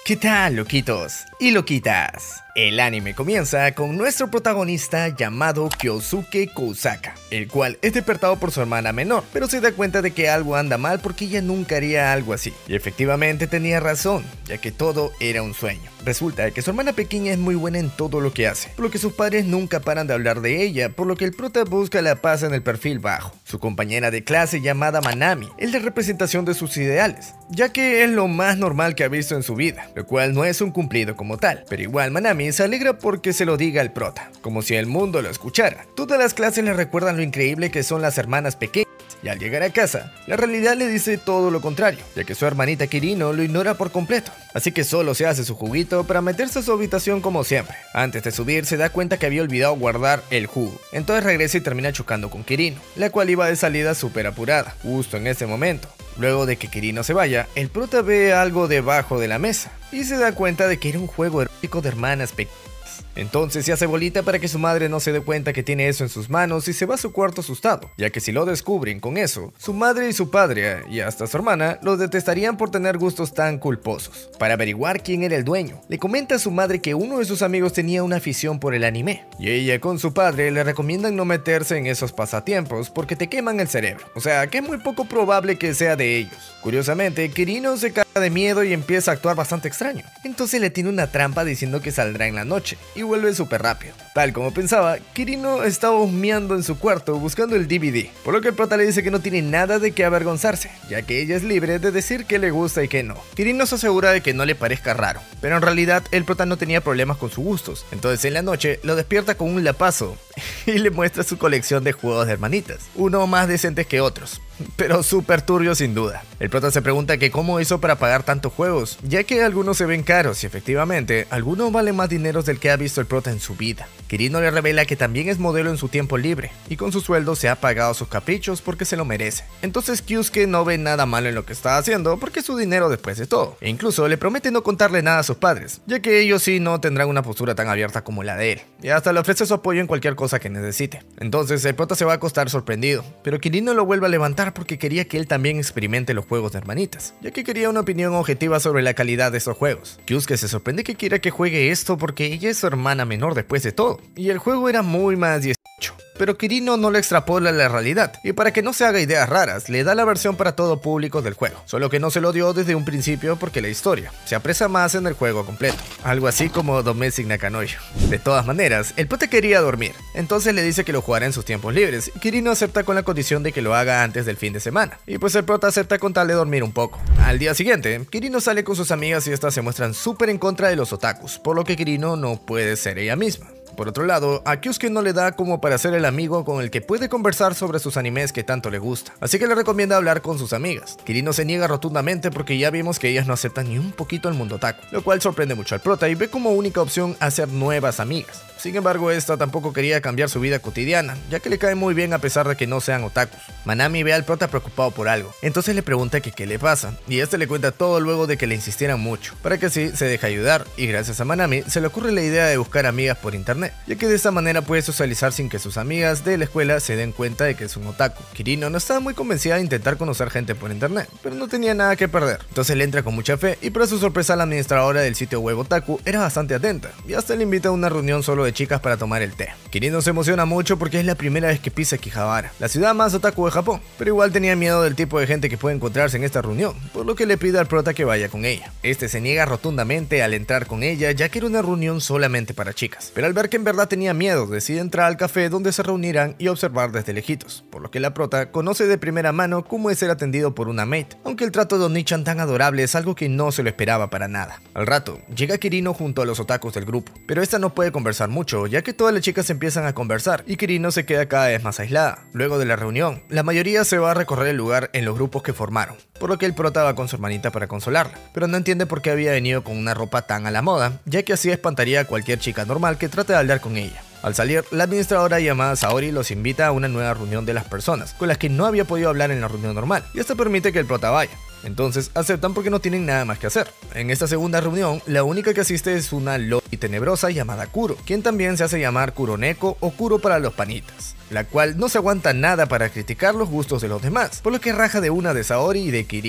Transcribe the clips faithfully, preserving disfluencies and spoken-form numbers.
¿Qué tal, loquitos y loquitas? El anime comienza con nuestro protagonista llamado Kyosuke Kousaka, el cual es despertado por su hermana menor, pero se da cuenta de que algo anda mal porque ella nunca haría algo así. Y efectivamente tenía razón, ya que todo era un sueño. Resulta que su hermana pequeña es muy buena en todo lo que hace, por lo que sus padres nunca paran de hablar de ella, por lo que el prota busca la paz en el perfil bajo. Su compañera de clase llamada Manami es la representación de sus ideales, ya que es lo más normal que ha visto en su vida, lo cual no es un cumplido como tal, pero igual Manami se alegra porque se lo diga al prota, como si el mundo lo escuchara. Todas las clases le recuerdan lo increíble que son las hermanas pequeñas, y al llegar a casa, la realidad le dice todo lo contrario, ya que su hermanita Kirino lo ignora por completo, así que solo se hace su juguito para meterse a su habitación como siempre. Antes de subir se da cuenta que había olvidado guardar el jugo, entonces regresa y termina chocando con Kirino, la cual iba de salida súper apurada, justo en ese momento. Luego de que Kirino se vaya, el prota ve algo debajo de la mesa y se da cuenta de que era un juego erótico de hermanas pequeñas. Entonces se hace bolita para que su madre no se dé cuenta que tiene eso en sus manos y se va a su cuarto asustado, ya que si lo descubren con eso, su madre y su padre, y hasta su hermana, lo detestarían por tener gustos tan culposos. Para averiguar quién era el dueño, le comenta a su madre que uno de sus amigos tenía una afición por el anime, y ella con su padre le recomiendan no meterse en esos pasatiempos porque te queman el cerebro, o sea que es muy poco probable que sea de ellos. Curiosamente, Kirino se caga de miedo y empieza a actuar bastante extraño, entonces le tiene una trampa diciendo que saldrá en la noche, y vuelve súper rápido. Tal como pensaba, Kirino estaba husmeando en su cuarto buscando el D V D, por lo que el prota le dice que no tiene nada de qué avergonzarse, ya que ella es libre de decir qué le gusta y qué no. Kirino se asegura de que no le parezca raro, pero en realidad el prota no tenía problemas con sus gustos, entonces en la noche lo despierta con un lapazo y le muestra su colección de juegos de hermanitas, uno más decentes que otros, pero súper turbio sin duda. El prota se pregunta que cómo hizo para pagar tantos juegos, ya que algunos se ven caros y efectivamente algunos valen más dinero del que ha visto el prota en su vida. Kirino le revela que también es modelo en su tiempo libre y con su sueldo se ha pagado sus caprichos porque se lo merece. Entonces Kyusuke no ve nada malo en lo que está haciendo porque es su dinero después de todo, e incluso le promete no contarle nada a sus padres, ya que ellos sí no tendrán una postura tan abierta como la de él, y hasta le ofrece su apoyo en cualquier cosa que necesite. Entonces el prota se va a acostar sorprendido, pero Kirino lo vuelve a levantar porque quería que él también experimente los juegos de hermanitas, ya que quería una opinión objetiva sobre la calidad de esos juegos. Kyusuke se sorprende que quiera que juegue esto porque ella es su hermana menor después de todo, y el juego era muy más dieciocho. Pero Kirino no le extrapola la realidad, y para que no se haga ideas raras, le da la versión para todo público del juego, solo que no se lo dio desde un principio porque la historia se aprecia más en el juego completo, algo así como Domestic Nakanoyo. De todas maneras, el prota quería dormir, entonces le dice que lo jugará en sus tiempos libres, y Kirino acepta con la condición de que lo haga antes del fin de semana, y pues el prota acepta con tal de dormir un poco. Al día siguiente, Kirino sale con sus amigas y estas se muestran súper en contra de los otakus, por lo que Kirino no puede ser ella misma. Por otro lado, a Kyusuke no le da como para ser el amigo con el que puede conversar sobre sus animes que tanto le gusta, así que le recomienda hablar con sus amigas. Kirino se niega rotundamente porque ya vimos que ellas no aceptan ni un poquito el mundo otaku, lo cual sorprende mucho al prota y ve como única opción hacer nuevas amigas. Sin embargo, esta tampoco quería cambiar su vida cotidiana, ya que le cae muy bien a pesar de que no sean otakus. Manami ve al prota preocupado por algo, entonces le pregunta que qué le pasa, y este le cuenta todo luego de que le insistieran mucho, para que así se deje ayudar, y gracias a Manami se le ocurre la idea de buscar amigas por internet, ya que de esta manera puede socializar sin que sus amigas de la escuela se den cuenta de que es un otaku. Kirino no estaba muy convencida de intentar conocer gente por internet, pero no tenía nada que perder, entonces le entra con mucha fe, y para su sorpresa la administradora del sitio web otaku era bastante atenta, y hasta le invita a una reunión solo de chicas para tomar el té. Kirino se emociona mucho porque es la primera vez que pisa Akihabara, la ciudad más otaku de Japón, pero igual tenía miedo del tipo de gente que puede encontrarse en esta reunión, por lo que le pide al prota que vaya con ella. Este se niega rotundamente al entrar con ella, ya que era una reunión solamente para chicas, pero al ver que en verdad tenía miedo, decide entrar al café donde se reunirán y observar desde lejitos, por lo que la prota conoce de primera mano cómo es ser atendido por una maid, aunque el trato de Onichan tan adorable es algo que no se lo esperaba para nada. Al rato, llega Kirino junto a los otakus del grupo, pero esta no puede conversar mucho, ya que todas las chicas empiezan a conversar y Kirino se queda cada vez más aislada. Luego de la reunión, la mayoría se va a recorrer el lugar en los grupos que formaron, por lo que el prota va con su hermanita para consolarla, pero no entiende por qué había venido con una ropa tan a la moda, ya que así espantaría a cualquier chica normal que trate de hablar con ella. Al salir, la administradora llamada Saori los invita a una nueva reunión de las personas, con las que no había podido hablar en la reunión normal, y esto permite que el prota vaya. Entonces aceptan porque no tienen nada más que hacer. En esta segunda reunión, la única que asiste es una loli tenebrosa llamada Kuro, quien también se hace llamar Kuroneko o Kuro para los panitas, la cual no se aguanta nada para criticar los gustos de los demás, por lo que raja de una de Saori y de Kirino.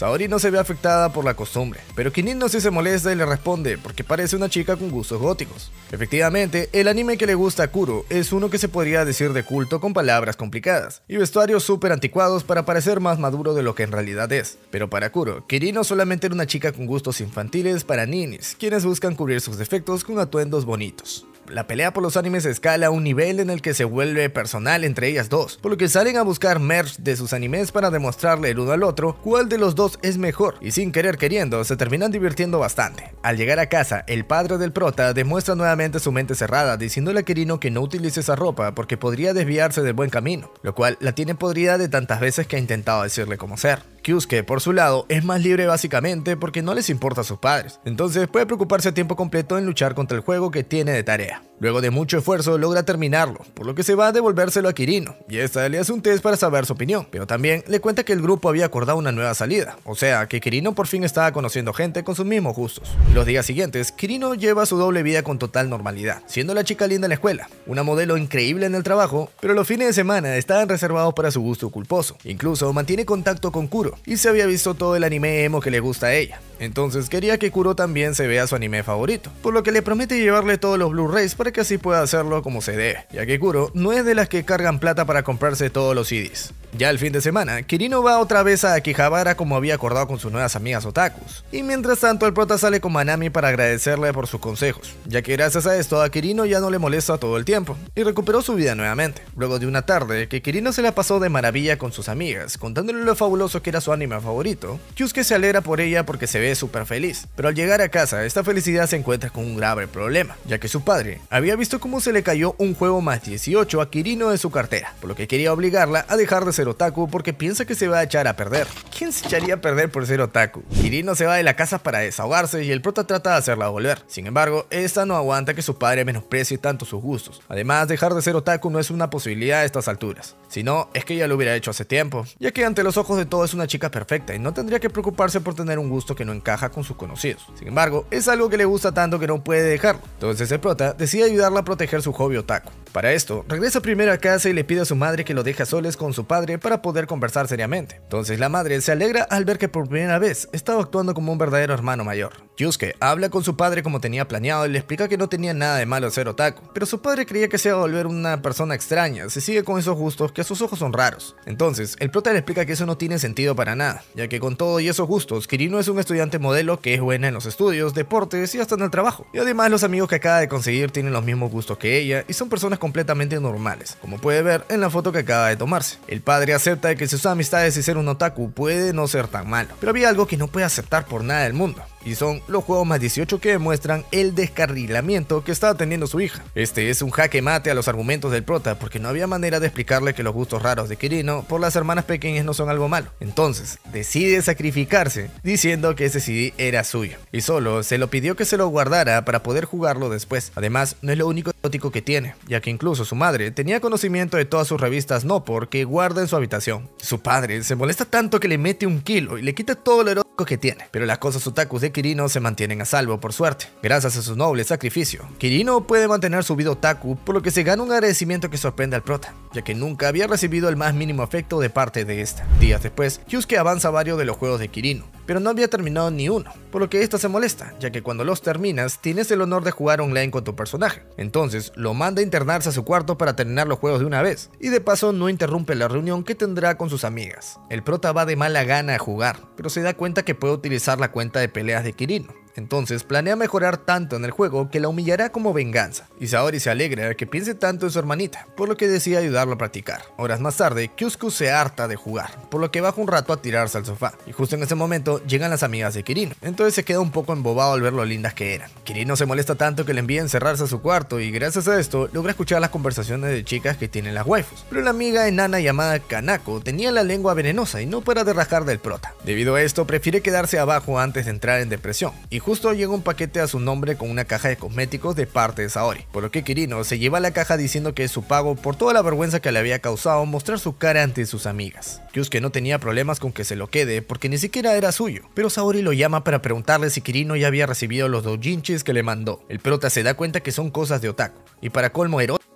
Saori no se ve afectada por la costumbre, pero Kirino sí se molesta y le responde porque parece una chica con gustos góticos. Efectivamente, el anime que le gusta a Kuro es uno que se podría decir de culto con palabras complicadas y vestuarios súper anticuados para parecer más maduro de lo que en realidad es. Pero para Kuro, Kirino solamente era una chica con gustos infantiles para ninis, quienes buscan cubrir sus defectos con atuendos bonitos. La pelea por los animes escala a un nivel en el que se vuelve personal entre ellas dos, por lo que salen a buscar merch de sus animes para demostrarle el uno al otro cuál de los dos es mejor, y sin querer queriendo se terminan divirtiendo bastante. Al llegar a casa, el padre del prota demuestra nuevamente su mente cerrada, diciéndole a Kirino que no utilice esa ropa porque podría desviarse del buen camino, lo cual la tiene podrida de tantas veces que ha intentado decirle cómo ser. Kyusuke, por su lado, es más libre básicamente porque no les importa a sus padres, entonces puede preocuparse a tiempo completo en luchar contra el juego que tiene de tarea. Luego de mucho esfuerzo logra terminarlo, por lo que se va a devolvérselo a Kirino, y esta le hace un test para saber su opinión, pero también le cuenta que el grupo había acordado una nueva salida, o sea que Kirino por fin estaba conociendo gente con sus mismos gustos. Los días siguientes, Kirino lleva su doble vida con total normalidad, siendo la chica linda en la escuela, una modelo increíble en el trabajo, pero los fines de semana estaban reservados para su gusto culposo. Incluso mantiene contacto con Kuro, y se había visto todo el anime emo que le gusta a ella, entonces quería que Kuro también se vea su anime favorito, por lo que le promete llevarle todos los Blu-rays para que así pueda hacerlo como se debe, ya que Kuro no es de las que cargan plata para comprarse todos los C Ds. Ya el fin de semana, Kirino va otra vez a Akihabara como había acordado con sus nuevas amigas otakus, y mientras tanto el prota sale con Manami para agradecerle por sus consejos, ya que gracias a esto a Kirino ya no le molesta todo el tiempo, y recuperó su vida nuevamente, luego de una tarde que Kirino se la pasó de maravilla con sus amigas, contándole lo fabuloso que era su anime favorito. Kyusuke se alegra por ella porque se ve súper feliz, pero al llegar a casa esta felicidad se encuentra con un grave problema, ya que su padre había visto cómo se le cayó un juego más dieciocho a Kirino de su cartera, por lo que quería obligarla a dejar de ser otaku porque piensa que se va a echar a perder. ¿Quién se echaría a perder por ser otaku? Kirino se va de la casa para desahogarse y el prota trata de hacerla volver. Sin embargo, esta no aguanta que su padre menosprecie tanto sus gustos. Además, dejar de ser otaku no es una posibilidad a estas alturas. Si no, es que ya lo hubiera hecho hace tiempo, ya que ante los ojos de todos es una chica perfecta y no tendría que preocuparse por tener un gusto que no encaja con sus conocidos. Sin embargo, es algo que le gusta tanto que no puede dejarlo. Entonces el prota decide ayudarla a proteger su hobby otaku. Para esto, regresa primero a casa y le pide a su madre que lo deje a soles con su padre para poder conversar seriamente. Entonces la madre se alegra al ver que por primera vez estaba actuando como un verdadero hermano mayor. Kyusuke habla con su padre como tenía planeado y le explica que no tenía nada de malo ser otaku, pero su padre creía que se iba a volver una persona extraña si sigue con esos gustos que a sus ojos son raros. Entonces, el prota le explica que eso no tiene sentido para nada, ya que con todo y esos gustos, Kirino es un estudiante modelo que es buena en los estudios, deportes y hasta en el trabajo. Y además los amigos que acaba de conseguir tienen los mismos gustos que ella y son personas completamente normales, como puede ver en la foto que acaba de tomarse. El padre acepta que sus amistades y ser un otaku puede no ser tan malo, pero había algo que no puede aceptar por nada del mundo, y son los juegos más dieciocho que demuestran el descarrilamiento que estaba teniendo su hija. Este es un jaque mate a los argumentos del prota porque no había manera de explicarle que los gustos raros de Kirino por las hermanas pequeñas no son algo malo. Entonces decide sacrificarse diciendo que ese C D era suyo y solo se lo pidió que se lo guardara para poder jugarlo después. Además, no es lo único erótico que tiene, ya que incluso su madre tenía conocimiento de todas sus revistas no porque guarda en su habitación. Su padre se molesta tanto que le mete un kilo y le quita todo lo erótico que tiene, pero las cosas otakus de Kirino se mantienen a salvo por suerte. Gracias a su noble sacrificio, Kirino puede mantener su vida otaku, por lo que se gana un agradecimiento que sorprende al prota, ya que nunca había recibido el más mínimo afecto de parte de esta. Días después, Kyusuke avanza varios de los juegos de Kirino, pero no había terminado ni uno, por lo que esta se molesta, ya que cuando los terminas tienes el honor de jugar online con tu personaje. Entonces lo manda a internarse a su cuarto para terminar los juegos de una vez, y de paso no interrumpe la reunión que tendrá con sus amigas. El prota va de mala gana a jugar, pero se da cuenta que puede utilizar la cuenta de peleas de Kirino. Entonces planea mejorar tanto en el juego que la humillará como venganza, y Saori se alegra de que piense tanto en su hermanita, por lo que decide ayudarlo a practicar. Horas más tarde, Kyusuke se harta de jugar, por lo que baja un rato a tirarse al sofá, y justo en ese momento llegan las amigas de Kirino, entonces se queda un poco embobado al ver lo lindas que eran. Kirino se molesta tanto que le envía a encerrarse a su cuarto y gracias a esto logra escuchar las conversaciones de chicas que tienen las waifus, pero la amiga enana llamada Kanako tenía la lengua venenosa y no para de rajar del prota. Debido a esto prefiere quedarse abajo antes de entrar en depresión, y justo llega un paquete a su nombre con una caja de cosméticos de parte de Saori, por lo que Kirino se lleva la caja diciendo que es su pago por toda la vergüenza que le había causado mostrar su cara ante sus amigas. Kyusuke no tenía problemas con que se lo quede porque ni siquiera era suyo, pero Saori lo llama para preguntarle si Kirino ya había recibido los doujinshis que le mandó. El prota se da cuenta que son cosas de otaku, y para colmo eróticas,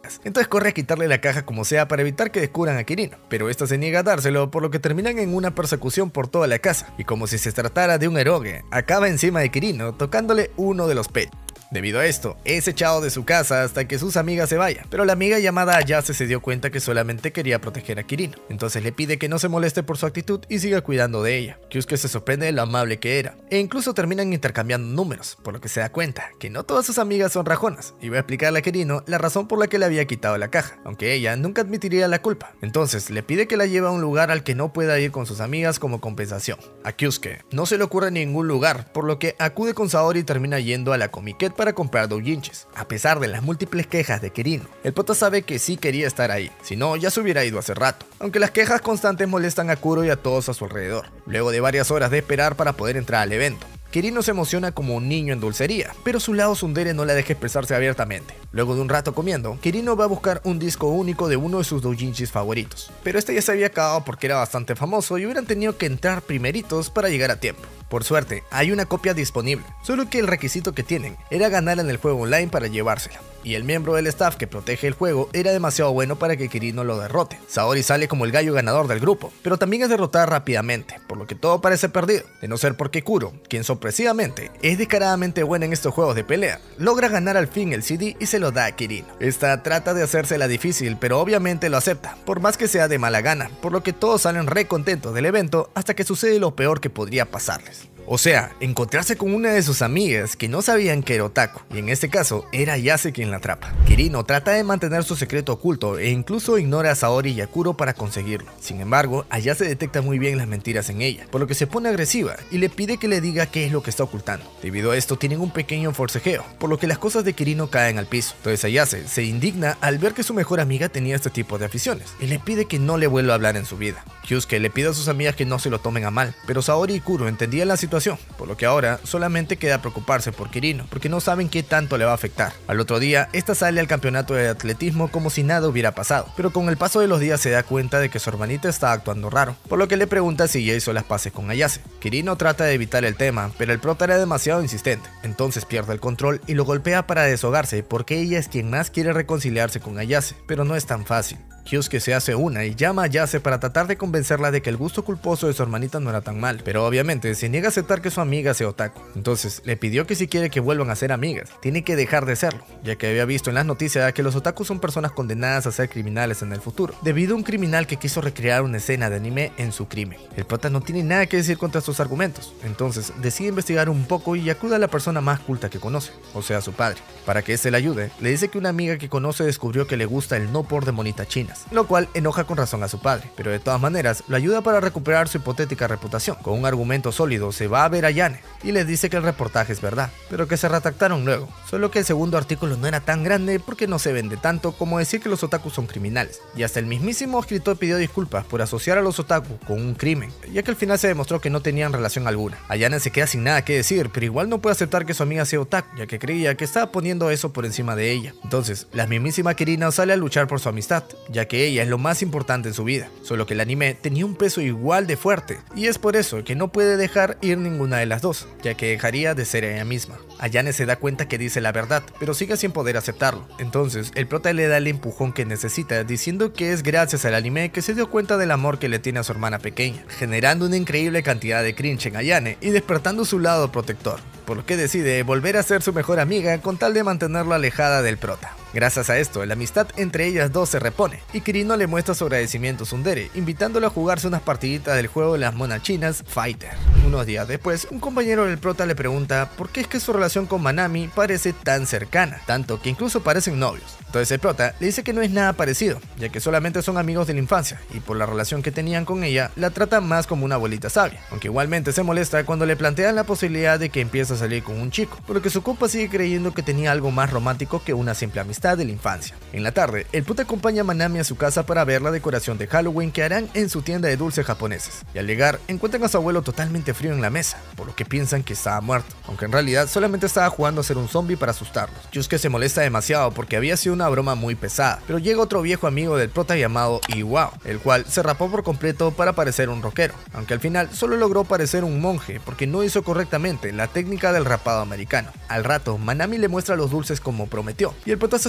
drogas. Entonces corre a quitarle la caja como sea para evitar que descubran a Kirino, pero esta se niega a dárselo, por lo que terminan en una persecución por toda la casa, y como si se tratara de un eroge, acaba encima de Kirino tocándole uno de los pechos. Debido a esto, es echado de su casa hasta que sus amigas se vayan, pero la amiga llamada Ayase se dio cuenta que solamente quería proteger a Kirino, entonces le pide que no se moleste por su actitud y siga cuidando de ella. Kyusuke se sorprende de lo amable que era, e incluso terminan intercambiando números, por lo que se da cuenta que no todas sus amigas son rajonas, y va a explicarle a Kirino la razón por la que le había quitado la caja, aunque ella nunca admitiría la culpa. Entonces le pide que la lleve a un lugar al que no pueda ir con sus amigas como compensación. A Kyusuke no se le ocurre ningún lugar, por lo que acude con Saori y termina yendo a la Comiket para comprar doujinshis. A pesar de las múltiples quejas de Kirino, el prota sabe que sí quería estar ahí, si no ya se hubiera ido hace rato, aunque las quejas constantes molestan a Kuro y a todos a su alrededor. Luego de varias horas de esperar para poder entrar al evento, Kirino se emociona como un niño en dulcería, pero su lado tsundere no la deja expresarse abiertamente. Luego de un rato comiendo, Kirino va a buscar un disco único de uno de sus doujinshis favoritos, pero este ya se había acabado porque era bastante famoso y hubieran tenido que entrar primeritos para llegar a tiempo. Por suerte, hay una copia disponible, solo que el requisito que tienen era ganar en el juego online para llevársela, y el miembro del staff que protege el juego era demasiado bueno para que Kirino lo derrote. Saori sale como el gallo ganador del grupo, pero también es derrotada rápidamente, por lo que todo parece perdido, de no ser porque Kuro, quien sorpresivamente es descaradamente buena en estos juegos de pelea, logra ganar al fin el C D y se lo da a Kirino. Esta trata de hacérsela difícil, pero obviamente lo acepta, por más que sea de mala gana, por lo que todos salen re contentos del evento hasta que sucede lo peor que podría pasarles. O sea, encontrarse con una de sus amigas que no sabían que era otaku, y en este caso era Ayase quien la atrapa. Kirino trata de mantener su secreto oculto e incluso ignora a Saori y a Kuro para conseguirlo. Sin embargo, Ayase detecta muy bien las mentiras en ella, por lo que se pone agresiva y le pide que le diga qué es lo que está ocultando. Debido a esto tienen un pequeño forcejeo, por lo que las cosas de Kirino caen al piso. Entonces Ayase se indigna al ver que su mejor amiga tenía este tipo de aficiones y le pide que no le vuelva a hablar en su vida. Kyusuke le pide a sus amigas que no se lo tomen a mal, pero Saori y Kuro entendían la situación, por lo que ahora solamente queda preocuparse por Kirino, porque no saben qué tanto le va a afectar. Al otro día, esta sale al campeonato de atletismo como si nada hubiera pasado, pero con el paso de los días se da cuenta de que su hermanita está actuando raro, por lo que le pregunta si ya hizo las paces con Ayase. Kirino trata de evitar el tema, pero el prota era demasiado insistente, entonces pierde el control y lo golpea para deshogarse porque ella es quien más quiere reconciliarse con Ayase, pero no es tan fácil. Kyusuke se hace una y llama a Ayase para tratar de convencerla de que el gusto culposo de su hermanita no era tan mal, pero obviamente se niega a aceptar que su amiga sea otaku. Entonces le pidió que si quiere que vuelvan a ser amigas, tiene que dejar de serlo, ya que había visto en las noticias que los otakus son personas condenadas a ser criminales en el futuro, debido a un criminal que quiso recrear una escena de anime en su crimen. El prota no tiene nada que decir contra sus argumentos, entonces decide investigar un poco y acude a la persona más culta que conoce, o sea su padre. Para que éste le ayude, le dice que una amiga que conoce descubrió que le gusta el no por de monitas chinas, lo cual enoja con razón a su padre, pero de todas maneras lo ayuda para recuperar su hipotética reputación. Con un argumento sólido se va a ver a Yane y le dice que el reportaje es verdad, pero que se retractaron luego, solo que el segundo artículo no era tan grande porque no se vende tanto como decir que los otakus son criminales, y hasta el mismísimo escritor pidió disculpas por asociar a los otaku con un crimen, ya que al final se demostró que no tenían relación alguna. Ayane se queda sin nada que decir, pero igual no puede aceptar que su amiga sea otaku, ya que creía que estaba poniendo eso por encima de ella. Entonces, la mismísima Kirino sale a luchar por su amistad, ya que ella es lo más importante en su vida, solo que el anime tenía un peso igual de fuerte, y es por eso que no puede dejar ir ninguna de las dos, ya que dejaría de ser ella misma. Ayane se da cuenta que dice la verdad, pero sigue sin poder aceptarlo. Entonces, el prota le da el empujón que necesita, diciendo que es gracias al anime que se dio cuenta del amor que le tiene a su hermana pequeña, generando una increíble cantidad de cringe en Ayane y despertando su lado protector, por lo que decide volver a ser su mejor amiga con tal de mantenerla alejada del prota. Gracias a esto, la amistad entre ellas dos se repone, y Kirino le muestra su agradecimiento a tsundere, invitándolo a jugarse unas partiditas del juego de las monas chinas Fighter. Unos días después, un compañero del prota le pregunta por qué es que su relación con Manami parece tan cercana, tanto que incluso parecen novios. Entonces el prota le dice que no es nada parecido, ya que solamente son amigos de la infancia, y por la relación que tenían con ella, la trata más como una abuelita sabia, aunque igualmente se molesta cuando le plantean la posibilidad de que empiece a salir con un chico, por lo que su compa sigue creyendo que tenía algo más romántico que una simple amistad de la infancia. En la tarde, el prota acompaña a Manami a su casa para ver la decoración de Halloween que harán en su tienda de dulces japoneses, y al llegar encuentran a su abuelo totalmente frío en la mesa, por lo que piensan que estaba muerto, aunque en realidad solamente estaba jugando a ser un zombie para asustarlos. Yusuke se molesta demasiado porque había sido una broma muy pesada, pero llega otro viejo amigo del prota llamado Iwao, el cual se rapó por completo para parecer un rockero, aunque al final solo logró parecer un monje porque no hizo correctamente la técnica del rapado americano. Al rato, Manami le muestra los dulces como prometió, y el prota se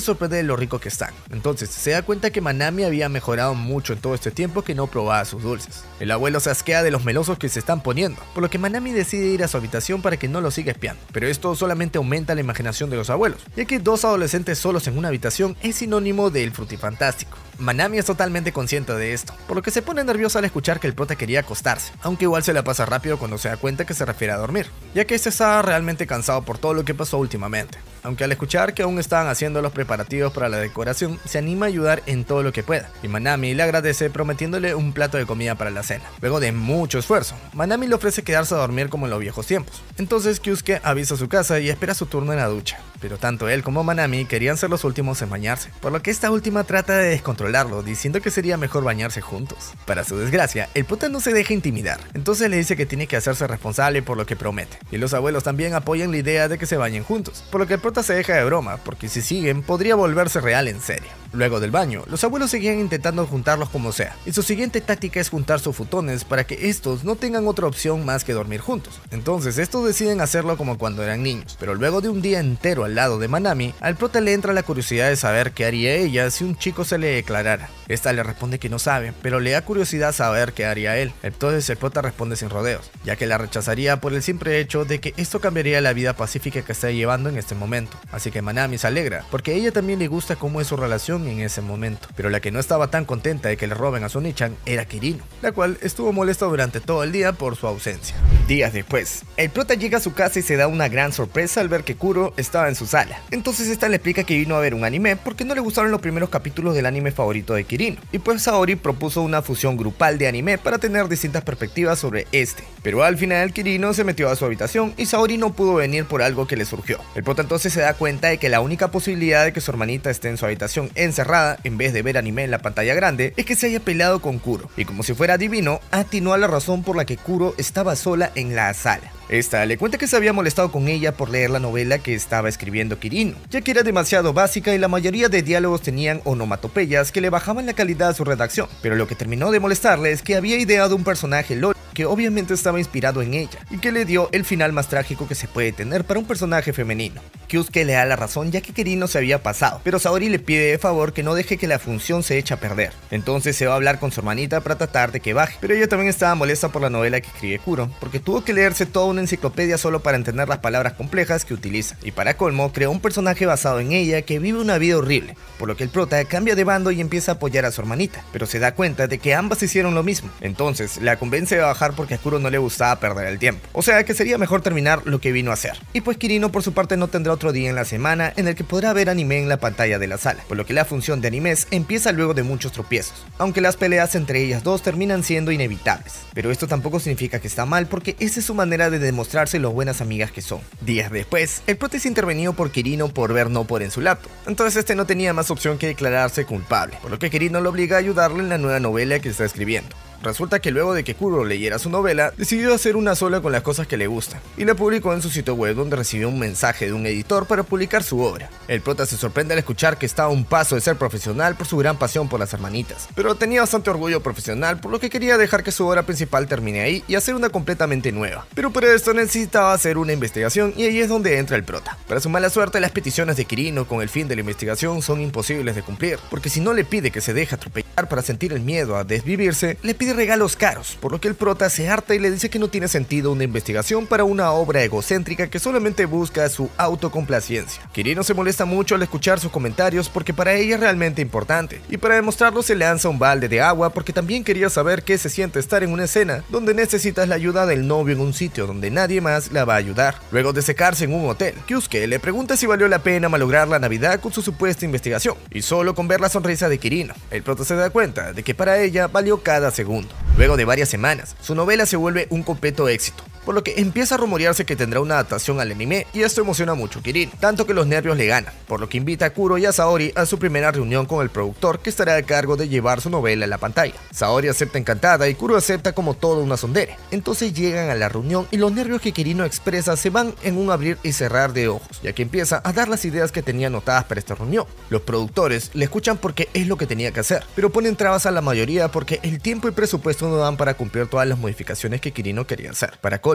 sorprende de lo rico que están. Entonces se da cuenta que Manami había mejorado mucho en todo este tiempo que no probaba sus dulces. El abuelo se asquea de los melosos que se están poniendo, por lo que Manami decide ir a su habitación para que no lo siga espiando. Pero esto solamente aumenta la imaginación de los abuelos, ya que dos adolescentes solos en una habitación es sinónimo del frutifantástico. Manami es totalmente consciente de esto, por lo que se pone nerviosa al escuchar que el prota quería acostarse, aunque igual se la pasa rápido cuando se da cuenta que se refiere a dormir, ya que este estaba realmente cansado por todo lo que pasó últimamente. Aunque al escuchar que aún estaban haciendo los preparativos para la decoración, se anima a ayudar en todo lo que pueda, y Manami le agradece prometiéndole un plato de comida para la cena. Luego de mucho esfuerzo, Manami le ofrece quedarse a dormir como en los viejos tiempos. Entonces Kyusuke avisa a su casa y espera su turno en la ducha, pero tanto él como Manami querían ser los últimos en bañarse, por lo que esta última trata de descontrolarlo, diciendo que sería mejor bañarse juntos. Para su desgracia, el prota no se deja intimidar, entonces le dice que tiene que hacerse responsable por lo que promete, y los abuelos también apoyan la idea de que se bañen juntos, por lo que el prota se deja de broma, porque si siguen podría volverse real en serio. Luego del baño, los abuelos seguían intentando juntarlos como sea, y su siguiente táctica es juntar sus futones para que estos no tengan otra opción más que dormir juntos. Entonces estos deciden hacerlo como cuando eran niños, pero luego de un día entero al lado de Manami, al prota le entra la curiosidad de saber qué haría ella si un chico se le declarara. Esta le responde que no sabe, pero le da curiosidad saber qué haría él. Entonces el prota responde sin rodeos, ya que la rechazaría por el simple hecho de que esto cambiaría la vida pacífica que está llevando en este momento. Así que Manami se alegra, porque a ella también le gusta cómo es su relación en ese momento. Pero la que no estaba tan contenta de que le roben a Sony-chan era Kirino, la cual estuvo molesta durante todo el día por su ausencia. Días después, el prota llega a su casa y se da una gran sorpresa al ver que Kuro estaba en su sala. Entonces esta le explica que vino a ver un anime porque no le gustaron los primeros capítulos del anime favorito de Kirino, y pues Saori propuso una fusión grupal de anime para tener distintas perspectivas sobre este. Pero al final Kirino se metió a su habitación y Saori no pudo venir por algo que le surgió. El prota entonces se da cuenta de que la única posibilidad de que su hermanita esté en su habitación encerrada en vez de ver anime en la pantalla grande es que se haya peleado con Kuro, y como si fuera divino, atinó a la razón por la que Kuro estaba sola en la sala. Esta le cuenta que se había molestado con ella por leer la novela que estaba escribiendo Kirino, ya que era demasiado básica y la mayoría de diálogos tenían onomatopeyas que le bajaban la calidad a su redacción, pero lo que terminó de molestarle es que había ideado un personaje LOL que obviamente estaba inspirado en ella, y que le dio el final más trágico que se puede tener para un personaje femenino. Kyusuke le da la razón ya que Kirino se había pasado, pero Saori le pide de favor que no deje que la función se eche a perder. Entonces se va a hablar con su hermanita para tratar de que baje, pero ella también estaba molesta por la novela que escribe Kuro, porque tuvo que leerse toda una enciclopedia solo para entender las palabras complejas que utiliza, y para colmo creó un personaje basado en ella que vive una vida horrible, por lo que el prota cambia de bando y empieza a apoyar a su hermanita, pero se da cuenta de que ambas hicieron lo mismo. Entonces la convence de bajar porque a Kuro no le gustaba perder el tiempo, o sea que sería mejor terminar lo que vino a hacer. Y pues Kirino por su parte no tendrá otro día en la semana en el que podrá ver anime en la pantalla de la sala, por lo que la función de animes empieza luego de muchos tropiezos, aunque las peleas entre ellas dos terminan siendo inevitables. Pero esto tampoco significa que está mal, porque esa es su manera de demostrarse lo buenas amigas que son. Días después, el prota es intervenido por Kirino por ver no por en su laptop, entonces este no tenía más opción que declararse culpable, por lo que Kirino lo obliga a ayudarle en la nueva novela que está escribiendo. Resulta que luego de que Kuro leyera su novela, decidió hacer una sola con las cosas que le gustan, y la publicó en su sitio web, donde recibió un mensaje de un editor para publicar su obra. El prota se sorprende al escuchar que estaba a un paso de ser profesional por su gran pasión por las hermanitas, pero tenía bastante orgullo profesional, por lo que quería dejar que su obra principal termine ahí y hacer una completamente nueva. Pero para esto necesitaba hacer una investigación, y ahí es donde entra el prota. Para su mala suerte, las peticiones de Kirino con el fin de la investigación son imposibles de cumplir, porque si no le pide que se deje atropellar para sentir el miedo a desvivirse, le pide regalos caros, por lo que el prota se harta y le dice que no tiene sentido una investigación para una obra egocéntrica que solamente busca su autocomplacencia. Kirino se molesta mucho al escuchar sus comentarios porque para ella es realmente importante, y para demostrarlo se lanza un balde de agua porque también quería saber qué se siente estar en una escena donde necesitas la ayuda del novio en un sitio donde nadie más la va a ayudar. Luego de secarse en un hotel, Kyusuke le pregunta si valió la pena malograr la Navidad con su supuesta investigación, y solo con ver la sonrisa de Kirino, el prota se da cuenta de que para ella valió cada segundo. Luego de varias semanas, su novela se vuelve un completo éxito, por lo que empieza a rumorearse que tendrá una adaptación al anime, y esto emociona mucho a Kirino, tanto que los nervios le ganan, por lo que invita a Kuro y a Saori a su primera reunión con el productor que estará a cargo de llevar su novela a la pantalla. Saori acepta encantada y Kuro acepta como toda una sondere. Entonces llegan a la reunión y los nervios que Kirino expresa se van en un abrir y cerrar de ojos, ya que empieza a dar las ideas que tenía anotadas para esta reunión. Los productores le escuchan porque es lo que tenía que hacer, pero ponen trabas a la mayoría porque el tiempo y presupuesto no dan para cumplir todas las modificaciones que Kirino quería hacer. Para colmo,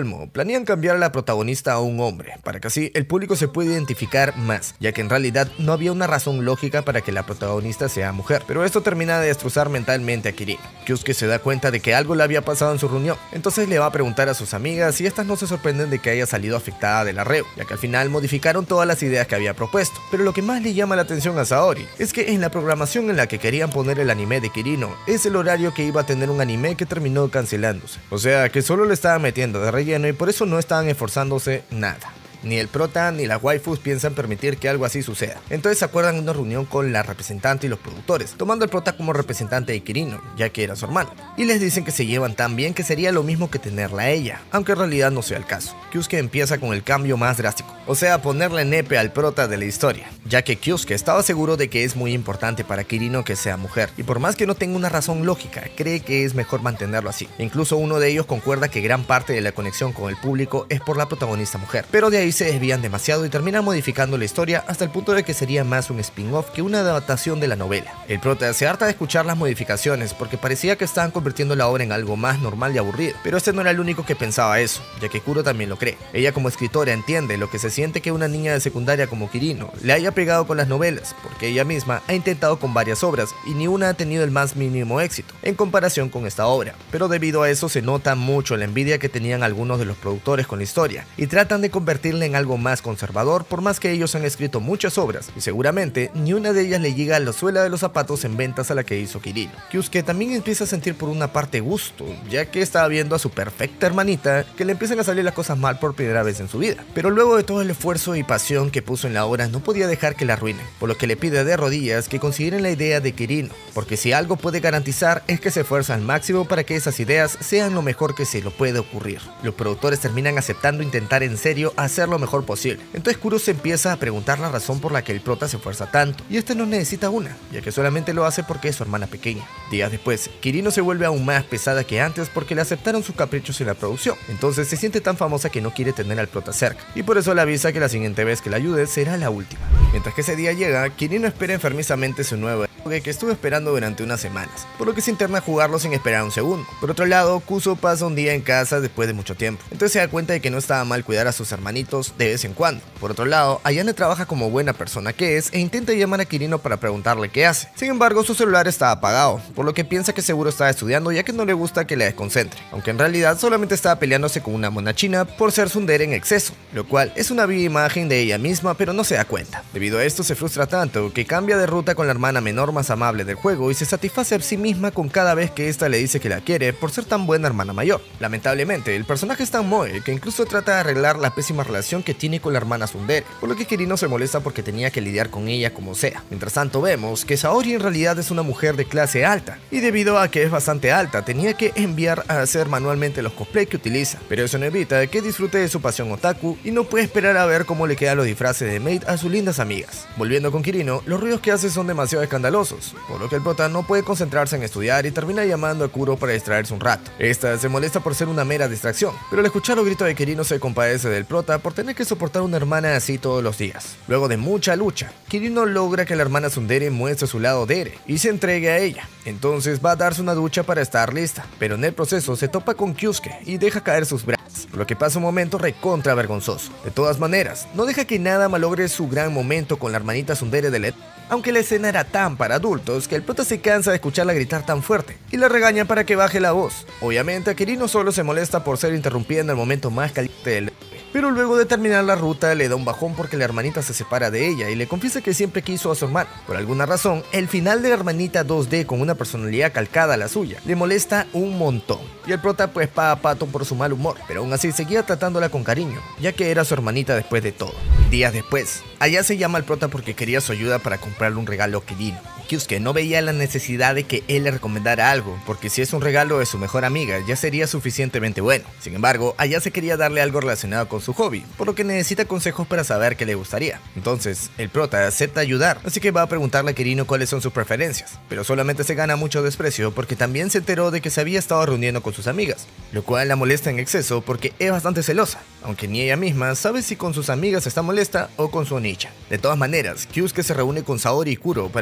colmo, planean cambiar a la protagonista a un hombre, para que así el público se pueda identificar más, ya que en realidad no había una razón lógica para que la protagonista sea mujer. Pero esto termina de destrozar mentalmente a Kirino. Kyusuke se da cuenta de que algo le había pasado en su reunión, entonces le va a preguntar a sus amigas y estas no se sorprenden de que haya salido afectada del arreo, ya que al final modificaron todas las ideas que había propuesto. Pero lo que más le llama la atención a Saori es que en la programación en la que querían poner el anime de Kirino es el horario que iba a tener un anime que terminó cancelándose. O sea que solo le estaban metiendo de relleno y por eso no estaban esforzándose nada. Ni el prota ni las waifus piensan permitir que algo así suceda. Entonces se acuerdan de una reunión con la representante y los productores, tomando al prota como representante de Kirino, ya que era su hermano. Y les dicen que se llevan tan bien que sería lo mismo que tenerla a ella, aunque en realidad no sea el caso. Kyusuke empieza con el cambio más drástico, o sea, ponerle nepe al prota de la historia, ya que Kyusuke estaba seguro de que es muy importante para Kirino que sea mujer, y por más que no tenga una razón lógica, cree que es mejor mantenerlo así. Incluso uno de ellos concuerda que gran parte de la conexión con el público es por la protagonista mujer, pero de ahí se desvían demasiado y terminan modificando la historia hasta el punto de que sería más un spin-off que una adaptación de la novela. El prota se harta de escuchar las modificaciones porque parecía que estaban convirtiendo la obra en algo más normal y aburrido, pero este no era el único que pensaba eso, ya que Kuro también lo cree. Ella como escritora entiende lo que se siente que una niña de secundaria como Kirino le haya pegado con las novelas, porque ella misma ha intentado con varias obras y ni una ha tenido el más mínimo éxito en comparación con esta obra, pero debido a eso se nota mucho la envidia que tenían algunos de los productores con la historia y tratan de convertirla en algo más conservador, por más que ellos han escrito muchas obras y seguramente ni una de ellas le llega a la suela de los zapatos en ventas a la que hizo Kirino. Kyusuke también empieza a sentir por una parte gusto, ya que estaba viendo a su perfecta hermanita que le empiezan a salir las cosas mal por primera vez en su vida, pero luego de todo el esfuerzo y pasión que puso en la obra no podía dejar que la arruinen, por lo que le pide de rodillas que consideren la idea de Kirino, porque si algo puede garantizar es que se esfuerza al máximo para que esas ideas sean lo mejor que se lo puede ocurrir. Los productores terminan aceptando intentar en serio hacer lo mejor posible. Entonces Kuro se empieza a preguntar la razón por la que el prota se esfuerza tanto, y este no necesita una, ya que solamente lo hace porque es su hermana pequeña. Días después, Kirino se vuelve aún más pesada que antes porque le aceptaron sus caprichos en la producción, entonces se siente tan famosa que no quiere tener al prota cerca, y por eso le avisa que la siguiente vez que la ayude será la última. Mientras que ese día llega, Kirino espera enfermizamente su nuevo que estuvo esperando durante unas semanas, por lo que se interna a jugarlo sin esperar un segundo. Por otro lado, Kuso pasa un día en casa después de mucho tiempo, entonces se da cuenta de que no estaba mal cuidar a sus hermanitos de vez en cuando. Por otro lado, Ayane trabaja como buena persona que es e intenta llamar a Kirino para preguntarle qué hace. Sin embargo, su celular está apagado, por lo que piensa que seguro estaba estudiando ya que no le gusta que la desconcentre, aunque en realidad solamente estaba peleándose con una mona china por ser tsundere en exceso, lo cual es una viva imagen de ella misma, pero no se da cuenta. Debido a esto se frustra tanto que cambia de ruta con la hermana menor más amable del juego y se satisface a sí misma con cada vez que ésta le dice que la quiere por ser tan buena hermana mayor. Lamentablemente, el personaje es tan moe que incluso trata de arreglar la pésima relación que tiene con la hermana tsundere, por lo que Kirino se molesta porque tenía que lidiar con ella como sea. Mientras tanto vemos que Saori en realidad es una mujer de clase alta, y debido a que es bastante alta, tenía que enviar a hacer manualmente los cosplays que utiliza, pero eso no evita que disfrute de su pasión otaku y no puede esperar a ver cómo le quedan los disfraces de maid a sus lindas amigas. Volviendo con Kirino, los ruidos que hace son demasiado escandalosos, por lo que el prota no puede concentrarse en estudiar y termina llamando a Kuro para distraerse un rato. Esta se molesta por ser una mera distracción, pero al escuchar los gritos de Kirino se compadece del prota por tener que soportar una hermana así todos los días. Luego de mucha lucha, Kirino logra que la hermana tsundere muestre su lado dere y se entregue a ella. Entonces va a darse una ducha para estar lista, pero en el proceso se topa con Kyusuke y deja caer sus brazos, por lo que pasa un momento recontra vergonzoso. De todas maneras, no deja que nada malogre su gran momento con la hermanita tsundere de Led, aunque la escena era tan para adultos que el prota se cansa de escucharla gritar tan fuerte y la regaña para que baje la voz. Obviamente a Kirino solo se molesta por ser interrumpida en el momento más caliente del, pero luego de terminar la ruta le da un bajón porque la hermanita se separa de ella y le confiesa que siempre quiso a su hermano. Por alguna razón, el final de la hermanita dos D con una personalidad calcada a la suya le molesta un montón, y el prota pues paga pato por su mal humor, pero aún así seguía tratándola con cariño, ya que era su hermanita después de todo. Días después, Aya se llama al prota porque quería su ayuda para comprarle un regalo a Kirino. Kyusuke no veía la necesidad de que él le recomendara algo, porque si es un regalo de su mejor amiga ya sería suficientemente bueno. Sin embargo, Ayase quería darle algo relacionado con su hobby, por lo que necesita consejos para saber qué le gustaría. Entonces, el prota acepta ayudar, así que va a preguntarle a Kirino cuáles son sus preferencias, pero solamente se gana mucho desprecio porque también se enteró de que se había estado reuniendo con sus amigas, lo cual la molesta en exceso porque es bastante celosa, aunque ni ella misma sabe si con sus amigas está molesta o con su onicha. De todas maneras, Kyusuke se reúne con Saori y Kuro para encontrar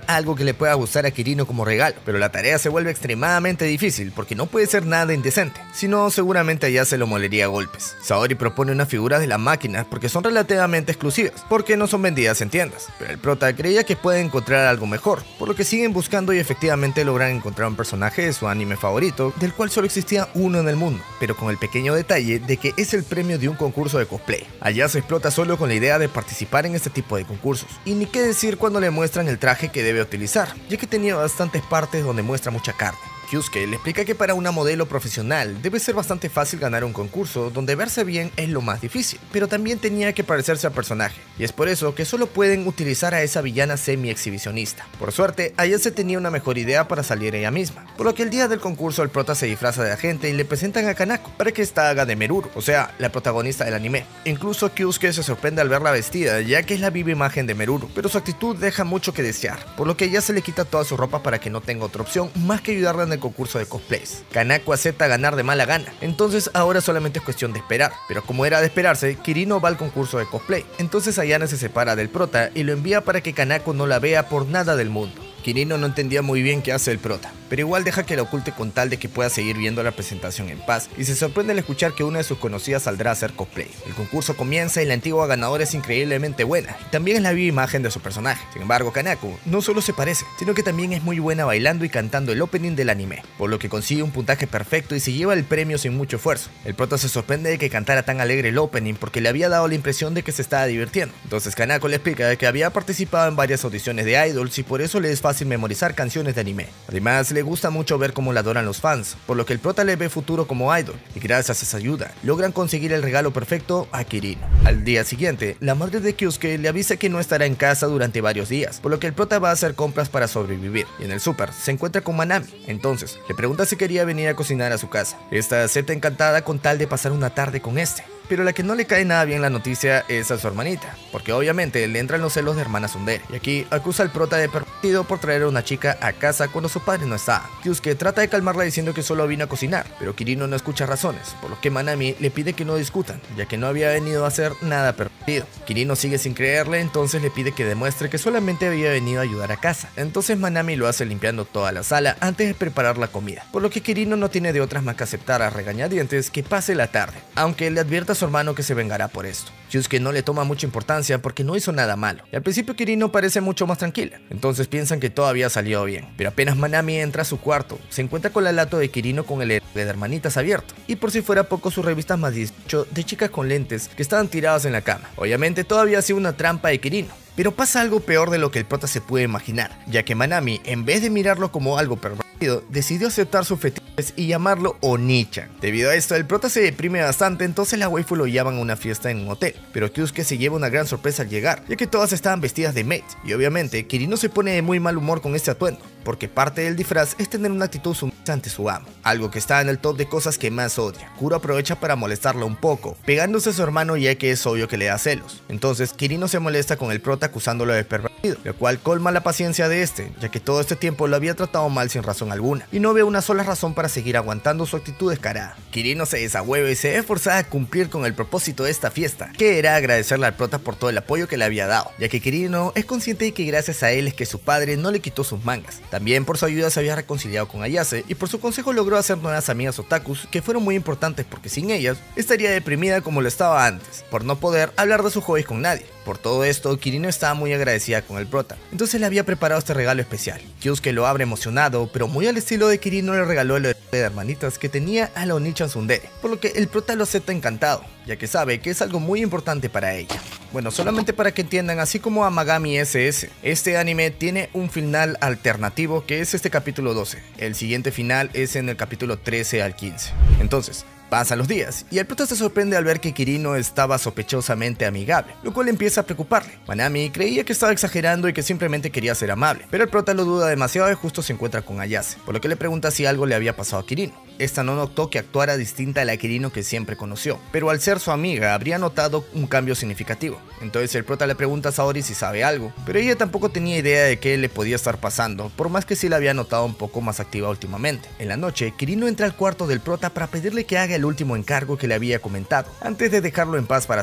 algo que le pueda gustar a Kirino como regalo, pero la tarea se vuelve extremadamente difícil porque no puede ser nada indecente, sino seguramente Ayase lo molería a golpes. Saori propone unas figuras de la máquina porque son relativamente exclusivas, porque no son vendidas en tiendas, pero el prota creía que puede encontrar algo mejor, por lo que siguen buscando y efectivamente logran encontrar un personaje de su anime favorito, del cual solo existía uno en el mundo, pero con el pequeño detalle de que es el premio de un concurso de cosplay. Ayase explota solo con la idea de participar en este tipo de concursos, y ni qué decir cuando le muestran el traje que debe utilizar, ya que tenía bastantes partes donde muestra mucha carne. Kyusuke le explica que para una modelo profesional debe ser bastante fácil ganar un concurso donde verse bien es lo más difícil, pero también tenía que parecerse al personaje, y es por eso que solo pueden utilizar a esa villana semi-exhibicionista. Por suerte, Ayase tenía una mejor idea para salir ella misma, por lo que el día del concurso el prota se disfraza de agente y le presentan a Kanako para que esta haga de Meruru, o sea, la protagonista del anime. Incluso Kyusuke se sorprende al verla vestida, ya que es la viva imagen de Meruru, pero su actitud deja mucho que desear, por lo que ella se le quita toda su ropa para que no tenga otra opción más que ayudarla en el concurso de cosplays. Kanako acepta ganar de mala gana, entonces ahora solamente es cuestión de esperar, pero como era de esperarse, Kirino va al concurso de cosplay, entonces Ayane se separa del prota y lo envía para que Kanako no la vea por nada del mundo. Kirino no entendía muy bien qué hace el prota, pero igual deja que la oculte con tal de que pueda seguir viendo la presentación en paz, y se sorprende al escuchar que una de sus conocidas saldrá a hacer cosplay. El concurso comienza y la antigua ganadora es increíblemente buena, y también es la viva imagen de su personaje. Sin embargo, Kanako no solo se parece, sino que también es muy buena bailando y cantando el opening del anime, por lo que consigue un puntaje perfecto y se lleva el premio sin mucho esfuerzo. El prota se sorprende de que cantara tan alegre el opening porque le había dado la impresión de que se estaba divirtiendo. Entonces Kanako le explica que había participado en varias audiciones de idols y por eso le es fácil memorizar canciones de anime. Además, le gusta mucho ver cómo la adoran los fans, por lo que el prota le ve futuro como idol, y gracias a esa ayuda, logran conseguir el regalo perfecto a Kirino. Al día siguiente, la madre de Kyusuke le avisa que no estará en casa durante varios días, por lo que el prota va a hacer compras para sobrevivir, y en el súper se encuentra con Manami. Entonces, le pregunta si quería venir a cocinar a su casa. Esta acepta encantada con tal de pasar una tarde con este. Pero la que no le cae nada bien la noticia es a su hermanita, porque obviamente le entran los celos de hermana tsundere, y aquí acusa al prota de pervertido por traer a una chica a casa cuando su padre no está. Kyusuke trata de calmarla diciendo que solo vino a cocinar, pero Kirino no escucha razones, por lo que Manami le pide que no discutan, ya que no había venido a hacer nada pervertido. Kirino sigue sin creerle, entonces le pide que demuestre que solamente había venido a ayudar a casa. Entonces Manami lo hace limpiando toda la sala antes de preparar la comida, por lo que Kirino no tiene de otras más que aceptar a regañadientes que pase la tarde, aunque le advierta a su hermano que se vengará por esto. Kyusuke no le toma mucha importancia porque no hizo nada malo, y al principio Kirino parece mucho más tranquila, entonces piensan que todo había salido bien, pero apenas Manami entra a su cuarto, se encuentra con la lata de Kirino con el de hermanitas abierto, y por si fuera poco sus revistas más dieciocho de chicas con lentes que estaban tiradas en la cama. Obviamente todo había sido una trampa de Kirino, pero pasa algo peor de lo que el prota se puede imaginar, ya que Manami, en vez de mirarlo como algo pervertido, decidió aceptar sus fetiches y llamarlo Onichan. Debido a esto, el prota se deprime bastante, entonces la waifu lo llevan a una fiesta en un hotel, pero Kyusuke se lleva una gran sorpresa al llegar, ya que todas estaban vestidas de maid, y obviamente Kirino se pone de muy mal humor con este atuendo, porque parte del disfraz es tener una actitud sumisa ante su amo, algo que está en el top de cosas que más odia. Kuro aprovecha para molestarla un poco, pegándose a su hermano ya que es obvio que le da celos. Entonces Kirino se molesta con el prota acusándolo de pervertido, lo cual colma la paciencia de este, ya que todo este tiempo lo había tratado mal sin razón alguna, y no ve una sola razón para seguir aguantando su actitud descarada. Kirino se desahueva y se ve forzada a cumplir con el propósito de esta fiesta, que era agradecerle al prota por todo el apoyo que le había dado, ya que Kirino es consciente de que gracias a él es que su padre no le quitó sus mangas. También por su ayuda se había reconciliado con Ayase, y por su consejo logró hacer nuevas amigas otakus que fueron muy importantes porque sin ellas estaría deprimida como lo estaba antes, por no poder hablar de sus hobbies con nadie. Por todo esto, Kirino estaba muy agradecida con el prota, entonces le había preparado este regalo especial. Kyusuke lo abre emocionado, pero muy al estilo de Kirino le regaló el de hermanitas que tenía a la Onichan tsundere, por lo que el prota lo acepta encantado, ya que sabe que es algo muy importante para ella. Bueno, solamente para que entiendan, así como Amagami ese ese, este anime tiene un final alternativo que es este capítulo doce. El siguiente final es en el capítulo trece al quince. Entonces, pasan los días, y el prota se sorprende al ver que Kirino estaba sospechosamente amigable, lo cual empieza a preocuparle. Manami creía que estaba exagerando y que simplemente quería ser amable, pero el prota lo duda demasiado y justo se encuentra con Ayase, por lo que le pregunta si algo le había pasado a Kirino. Esta no notó que actuara distinta a la Kirino que siempre conoció, pero al ser su amiga habría notado un cambio significativo. Entonces el prota le pregunta a Saori si sabe algo, pero ella tampoco tenía idea de qué le podía estar pasando, por más que sí la había notado un poco más activa últimamente. En la noche, Kirino entra al cuarto del prota para pedirle que haga el último encargo que le había comentado, antes de dejarlo en paz para siempre.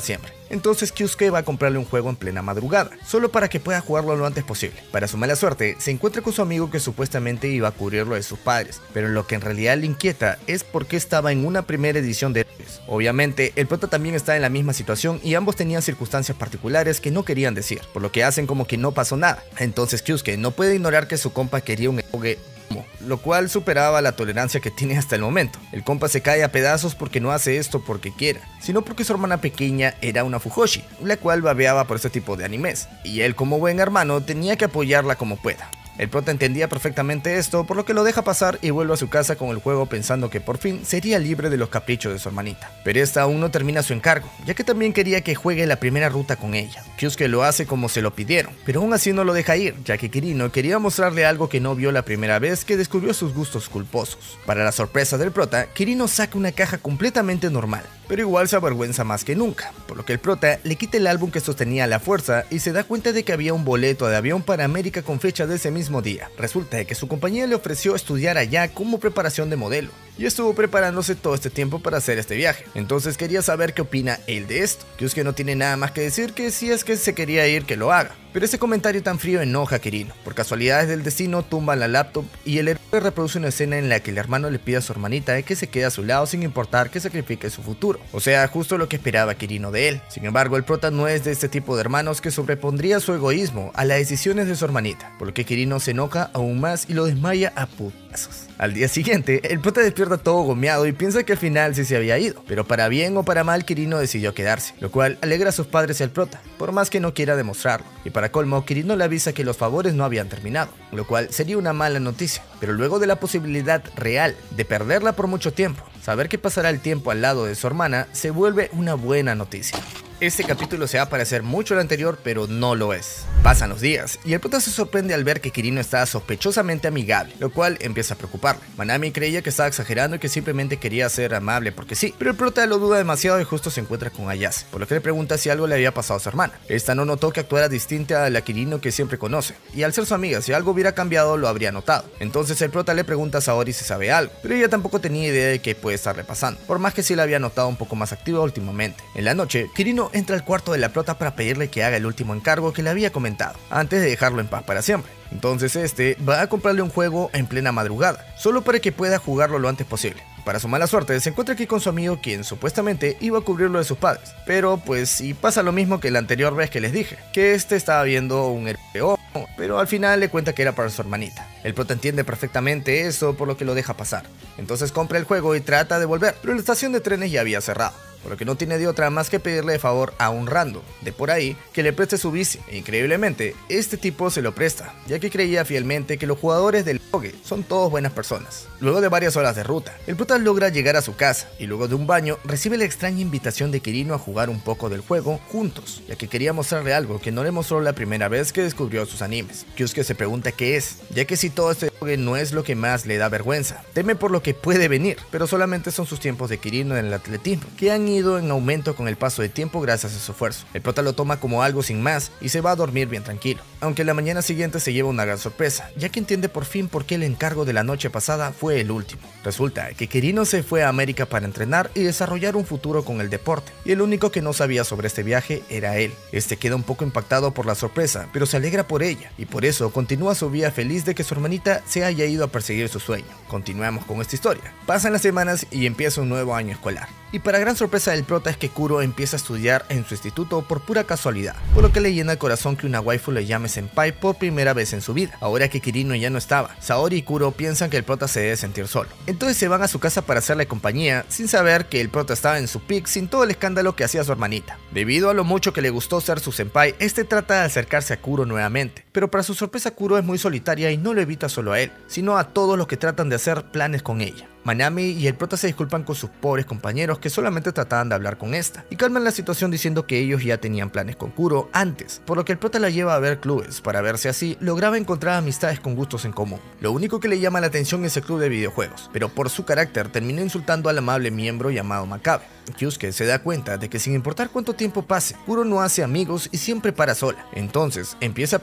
Entonces Kyusuke va a comprarle un juego en plena madrugada, solo para que pueda jugarlo lo antes posible. Para su mala suerte, se encuentra con su amigo que supuestamente iba a cubrirlo de sus padres, pero lo que en realidad le inquieta es por qué estaba en una primera edición de Héroes. Obviamente, el prota también está en la misma situación y ambos tenían circunstancias particulares que no querían decir, por lo que hacen como que no pasó nada. Entonces Kyusuke no puede ignorar que su compa quería un eroge, lo cual superaba la tolerancia que tiene hasta el momento. El compa se cae a pedazos porque no hace esto porque quiera, sino porque su hermana pequeña era una Fujoshi, la cual babeaba por este tipo de animes, y él como buen hermano tenía que apoyarla como pueda. El prota entendía perfectamente esto, por lo que lo deja pasar y vuelve a su casa con el juego pensando que por fin sería libre de los caprichos de su hermanita. Pero esta aún no termina su encargo, ya que también quería que juegue la primera ruta con ella. Kyusuke lo hace como se lo pidieron, pero aún así no lo deja ir, ya que Kirino quería mostrarle algo que no vio la primera vez que descubrió sus gustos culposos. Para la sorpresa del prota, Kirino saca una caja completamente normal, pero igual se avergüenza más que nunca, por lo que el prota le quita el álbum que sostenía a la fuerza y se da cuenta de que había un boleto de avión para América con fecha de ese mismo día. Resulta que su compañía le ofreció estudiar allá como preparación de modelo, y estuvo preparándose todo este tiempo para hacer este viaje. Entonces quería saber qué opina él de esto. Kyusuke no tiene nada más que decir que si es que se quería ir que lo haga, pero ese comentario tan frío enoja a Kirino. Por casualidades del destino tumban la laptop y el héroe reproduce una escena en la que el hermano le pide a su hermanita que se quede a su lado sin importar que sacrifique su futuro, o sea, justo lo que esperaba Kirino de él. Sin embargo, el prota no es de este tipo de hermanos que sobrepondría su egoísmo a las decisiones de su hermanita, por lo que Kirino se enoja aún más y lo desmaya a putazos. Al día siguiente, el prota despierta todo gomeado y piensa que al final sí se había ido, pero para bien o para mal Kirino decidió quedarse, lo cual alegra a sus padres y al prota, por más que no quiera demostrarlo. Y para colmo, Kirino le avisa que los favores no habían terminado, lo cual sería una mala noticia, pero luego de la posibilidad real de perderla por mucho tiempo, saber que pasará el tiempo al lado de su hermana se vuelve una buena noticia. Este capítulo se va a parecer mucho al anterior, pero no lo es. Pasan los días, y el prota se sorprende al ver que Kirino está sospechosamente amigable, lo cual empieza a preocuparle. Manami creía que estaba exagerando y que simplemente quería ser amable porque sí, pero el prota lo duda demasiado y justo se encuentra con Ayase, por lo que le pregunta si algo le había pasado a su hermana. Esta no notó que actuara distinta a la Kirino que siempre conoce, y al ser su amiga, si algo hubiera cambiado lo habría notado. Entonces el prota le pregunta a Saori si sabe algo, pero ella tampoco tenía idea de qué puede estarle pasando, por más que sí la había notado un poco más activa últimamente. En la noche, Kirino entra al cuarto de la prota para pedirle que haga el último encargo que le había comentado, antes de dejarlo en paz para siempre. Entonces este va a comprarle un juego en plena madrugada, solo para que pueda jugarlo lo antes posible. Para su mala suerte, se encuentra aquí con su amigo quien supuestamente iba a cubrirlo de sus padres, pero pues sí pasa lo mismo que la anterior vez que les dije, que este estaba viendo un R P O, pero al final le cuenta que era para su hermanita. El prota entiende perfectamente eso, por lo que lo deja pasar. Entonces compra el juego y trata de volver, pero la estación de trenes ya había cerrado, por lo que no tiene de otra más que pedirle de favor a un random de por ahí que le preste su bici, e increíblemente este tipo se lo presta, ya que creía fielmente que los jugadores del Rogue son todos buenas personas. Luego de varias horas de ruta, el prota logra llegar a su casa y luego de un baño recibe la extraña invitación de Kirino a jugar un poco del juego juntos, ya que quería mostrarle algo que no le mostró la primera vez que descubrió sus animes. Kyusuke se pregunta qué es, ya que si todo este Rogue no es lo que más le da vergüenza, teme por lo que puede venir, pero solamente son sus tiempos de Kirino en el atletismo, que han ido en aumento con el paso de tiempo gracias a su esfuerzo. El prota lo toma como algo sin más y se va a dormir bien tranquilo, aunque la mañana siguiente se lleva una gran sorpresa, ya que entiende por fin por qué el encargo de la noche pasada fue el último. Resulta que Kirino se fue a América para entrenar y desarrollar un futuro con el deporte, y el único que no sabía sobre este viaje era él. Este queda un poco impactado por la sorpresa, pero se alegra por ella, y por eso continúa su vida feliz de que su hermanita se haya ido a perseguir su sueño. Continuamos con esta historia. Pasan las semanas y empieza un nuevo año escolar. Y para gran sorpresa del prota es que Kuro empieza a estudiar en su instituto por pura casualidad, por lo que le llena el corazón que una waifu le llame senpai por primera vez en su vida. Ahora que Kirino ya no estaba, Saori y Kuro piensan que el prota se debe sentir solo. Entonces se van a su casa para hacerle compañía, sin saber que el prota estaba en su pick sin todo el escándalo que hacía su hermanita. Debido a lo mucho que le gustó ser su senpai, este trata de acercarse a Kuro nuevamente, pero para su sorpresa Kuro es muy solitaria y no lo evita solo a él, sino a todos los que tratan de hacer planes con ella. Manami y el prota se disculpan con sus pobres compañeros que solamente trataban de hablar con esta, y calman la situación diciendo que ellos ya tenían planes con Kuro antes, por lo que el prota la lleva a ver clubes, para ver si así lograba encontrar amistades con gustos en común. Lo único que le llama la atención es el club de videojuegos, pero por su carácter termina insultando al amable miembro llamado Makabe. Kyusuke se da cuenta de que sin importar cuánto tiempo pase, Kuro no hace amigos y siempre para sola, entonces empieza a preocuparse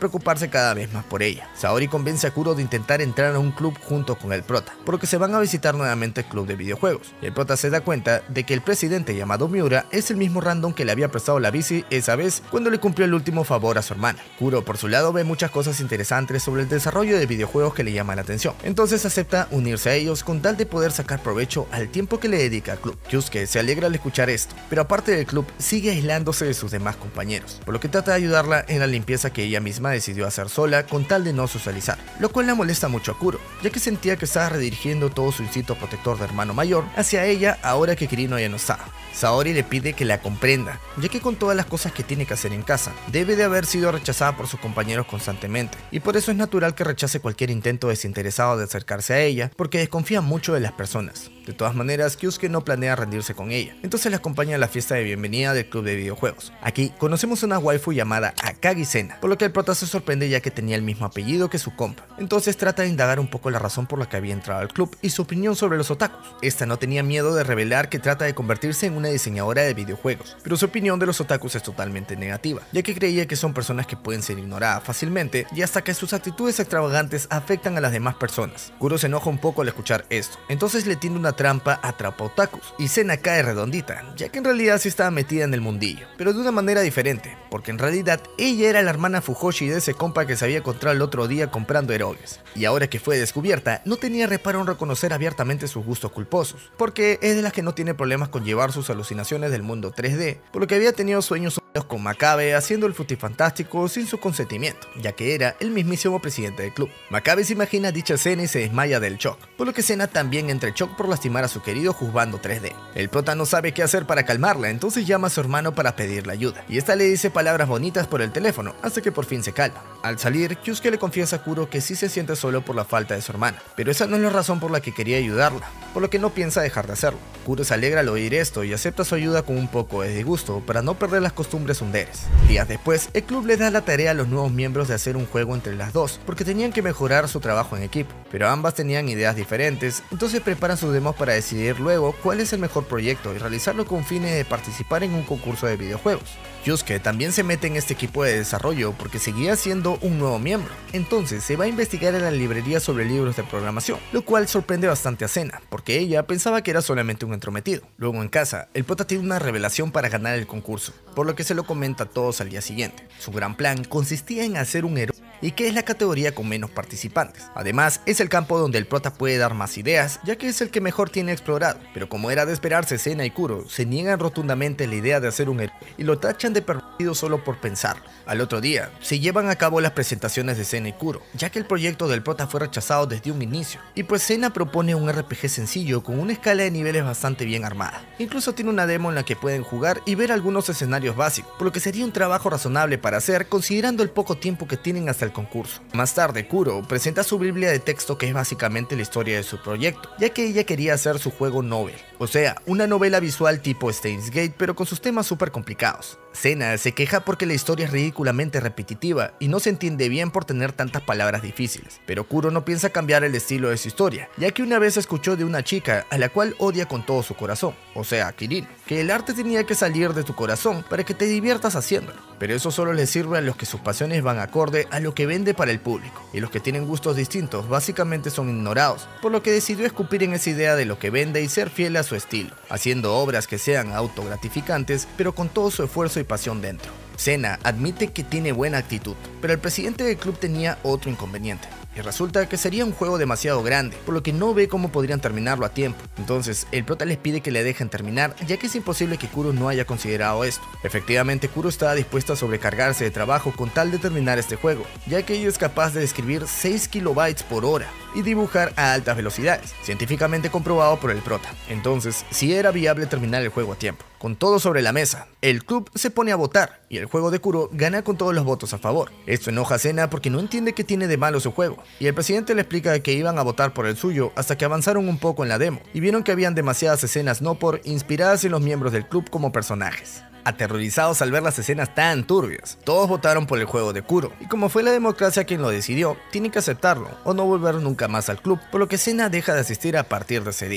interesarse cada vez más por ella. Saori convence a Kuro de intentar entrar a un club junto con el prota, por lo que se van a visitar nuevamente el club de videojuegos. El prota se da cuenta de que el presidente llamado Miura es el mismo random que le había prestado la bici esa vez cuando le cumplió el último favor a su hermana. Kuro por su lado ve muchas cosas interesantes sobre el desarrollo de videojuegos que le llaman la atención, entonces acepta unirse a ellos con tal de poder sacar provecho al tiempo que le dedica al club. Yusuke se alegra al escuchar esto, pero aparte del club sigue aislándose de sus demás compañeros, por lo que trata de ayudarla en la limpieza que ella misma decidió hacer sola con tal de no socializar, lo cual la molesta mucho a Kuro, ya que sentía que estaba redirigiendo todo su instinto protector de hermano mayor hacia ella ahora que Kirino ya no está. Saori le pide que la comprenda, ya que con todas las cosas que tiene que hacer en casa, debe de haber sido rechazada por sus compañeros constantemente, y por eso es natural que rechace cualquier intento desinteresado de acercarse a ella, porque desconfía mucho de las personas. De todas maneras, Kyusuke no planea rendirse con ella, entonces la acompaña a la fiesta de bienvenida del club de videojuegos. Aquí conocemos una waifu llamada Akagi Sena, por lo que el prota se sorprende ya que tenía el mismo apellido que su compa. Entonces trata de indagar un poco la razón por la que había entrado al club y su opinión sobre los otakus. Esta no tenía miedo de revelar que trata de convertirse en una diseñadora de videojuegos, pero su opinión de los otakus es totalmente negativa, ya que creía que son personas que pueden ser ignoradas fácilmente y hasta que sus actitudes extravagantes afectan a las demás personas. Kuro se enoja un poco al escuchar esto, entonces le tiende una trampa atrapa otakus y Sena cae redondita, ya que en realidad sí estaba metida en el mundillo, pero de una manera diferente, porque en realidad ella era la hermana Fujoshi de ese compa que se había encontrado el otro día comprando erogues, y ahora que fue descubierta no tenía reparo en reconocer abiertamente sus gustos culposos, porque es de las que no tiene problemas con llevar sus alucinaciones del mundo tres D, por lo que había tenido sueños con Makabe haciendo el frutifantástico sin su consentimiento, ya que era el mismísimo presidente del club. Makabe se imagina dicha escena y se desmaya del shock, por lo que Sena también entra en shock por lastimar a su querido juzgando tres D. El prota no sabe qué hacer para calmarla, entonces llama a su hermano para pedirle ayuda, y esta le dice palabras bonitas por el teléfono, hasta que por fin se calma. Al salir, Kyusuke le confiesa a Kuro que sí se siente solo por la falta de su hermana, pero esa no es la razón por la que quería ayudarla, por lo que no piensa dejar de hacerlo. Kuro se alegra al oír esto y acepta su ayuda con un poco de disgusto para no perder las costumbres underes. Días después, el club les da la tarea a los nuevos miembros de hacer un juego entre las dos, porque tenían que mejorar su trabajo en equipo, pero ambas tenían ideas diferentes, entonces preparan sus demos para decidir luego cuál es el mejor proyecto y realizarlo con fines de participar en un concurso de videojuegos. Yusuke también se mete en este equipo de desarrollo porque seguía siendo un nuevo miembro, entonces se va a investigar en la librería sobre libros de programación, lo cual sorprende bastante a Sena, porque ella pensaba que era solamente un entrometido. Luego en casa, el prota tiene una revelación para ganar el concurso, por lo que se lo comenta a todos al día siguiente. Su gran plan consistía en hacer un héroe y que es la categoría con menos participantes. Además, es el campo donde el prota puede dar más ideas, ya que es el que mejor tiene explorado, pero como era de esperarse, Sena y Kuro se niegan rotundamente a la idea de hacer un héroe y lo tachan de pervertido solo por pensar. Al otro día, se llevan a cabo las presentaciones de Sena y Kuro, ya que el proyecto del prota fue rechazado desde un inicio, y pues Sena propone un R P G sencillo con una escala de niveles bastante bien armada. Incluso tiene una demo en la que pueden jugar y ver algunos escenarios básicos, por lo que sería un trabajo razonable para hacer considerando el poco tiempo que tienen hasta el concurso. Más tarde, Kuro presenta su biblia de texto que es básicamente la historia de su proyecto, ya que ella quería hacer su juego novel, o sea, una novela visual tipo Steins Gate pero con sus temas súper complicados. Sena se queja porque la historia es ridículamente repetitiva y no se entiende bien por tener tantas palabras difíciles, pero Kuro no piensa cambiar el estilo de su historia, ya que una vez escuchó de una chica a la cual odia con todo su corazón, o sea, Kirin, que el arte tenía que salir de tu corazón para que te diviertas haciéndolo, pero eso solo le sirve a los que sus pasiones van acorde a lo que vende para el público, y los que tienen gustos distintos básicamente son ignorados, por lo que decidió escupir en esa idea de lo que vende y ser fiel a su estilo, haciendo obras que sean autogratificantes, pero con todo su esfuerzo y pasión dentro. Sena admite que tiene buena actitud, pero el presidente del club tenía otro inconveniente, y resulta que sería un juego demasiado grande, por lo que no ve cómo podrían terminarlo a tiempo. Entonces el prota les pide que le dejen terminar, ya que es imposible que Kuro no haya considerado esto. Efectivamente, Kuro estaba dispuesta a sobrecargarse de trabajo con tal de terminar este juego, ya que ella es capaz de escribir seis kilobytes por hora y dibujar a altas velocidades, científicamente comprobado por el prota. Entonces, sí era viable terminar el juego a tiempo. Con todo sobre la mesa, el club se pone a votar y el juego de Kuro gana con todos los votos a favor. Esto enoja a Sena porque no entiende qué tiene de malo su juego, y el presidente le explica que iban a votar por el suyo hasta que avanzaron un poco en la demo y vieron que habían demasiadas escenas no por inspiradas en los miembros del club como personajes. Aterrorizados al ver las escenas tan turbias, todos votaron por el juego de Kuro, y como fue la democracia quien lo decidió, tienen que aceptarlo o no volver nunca más al club, por lo que Sena deja de asistir a partir de ese día.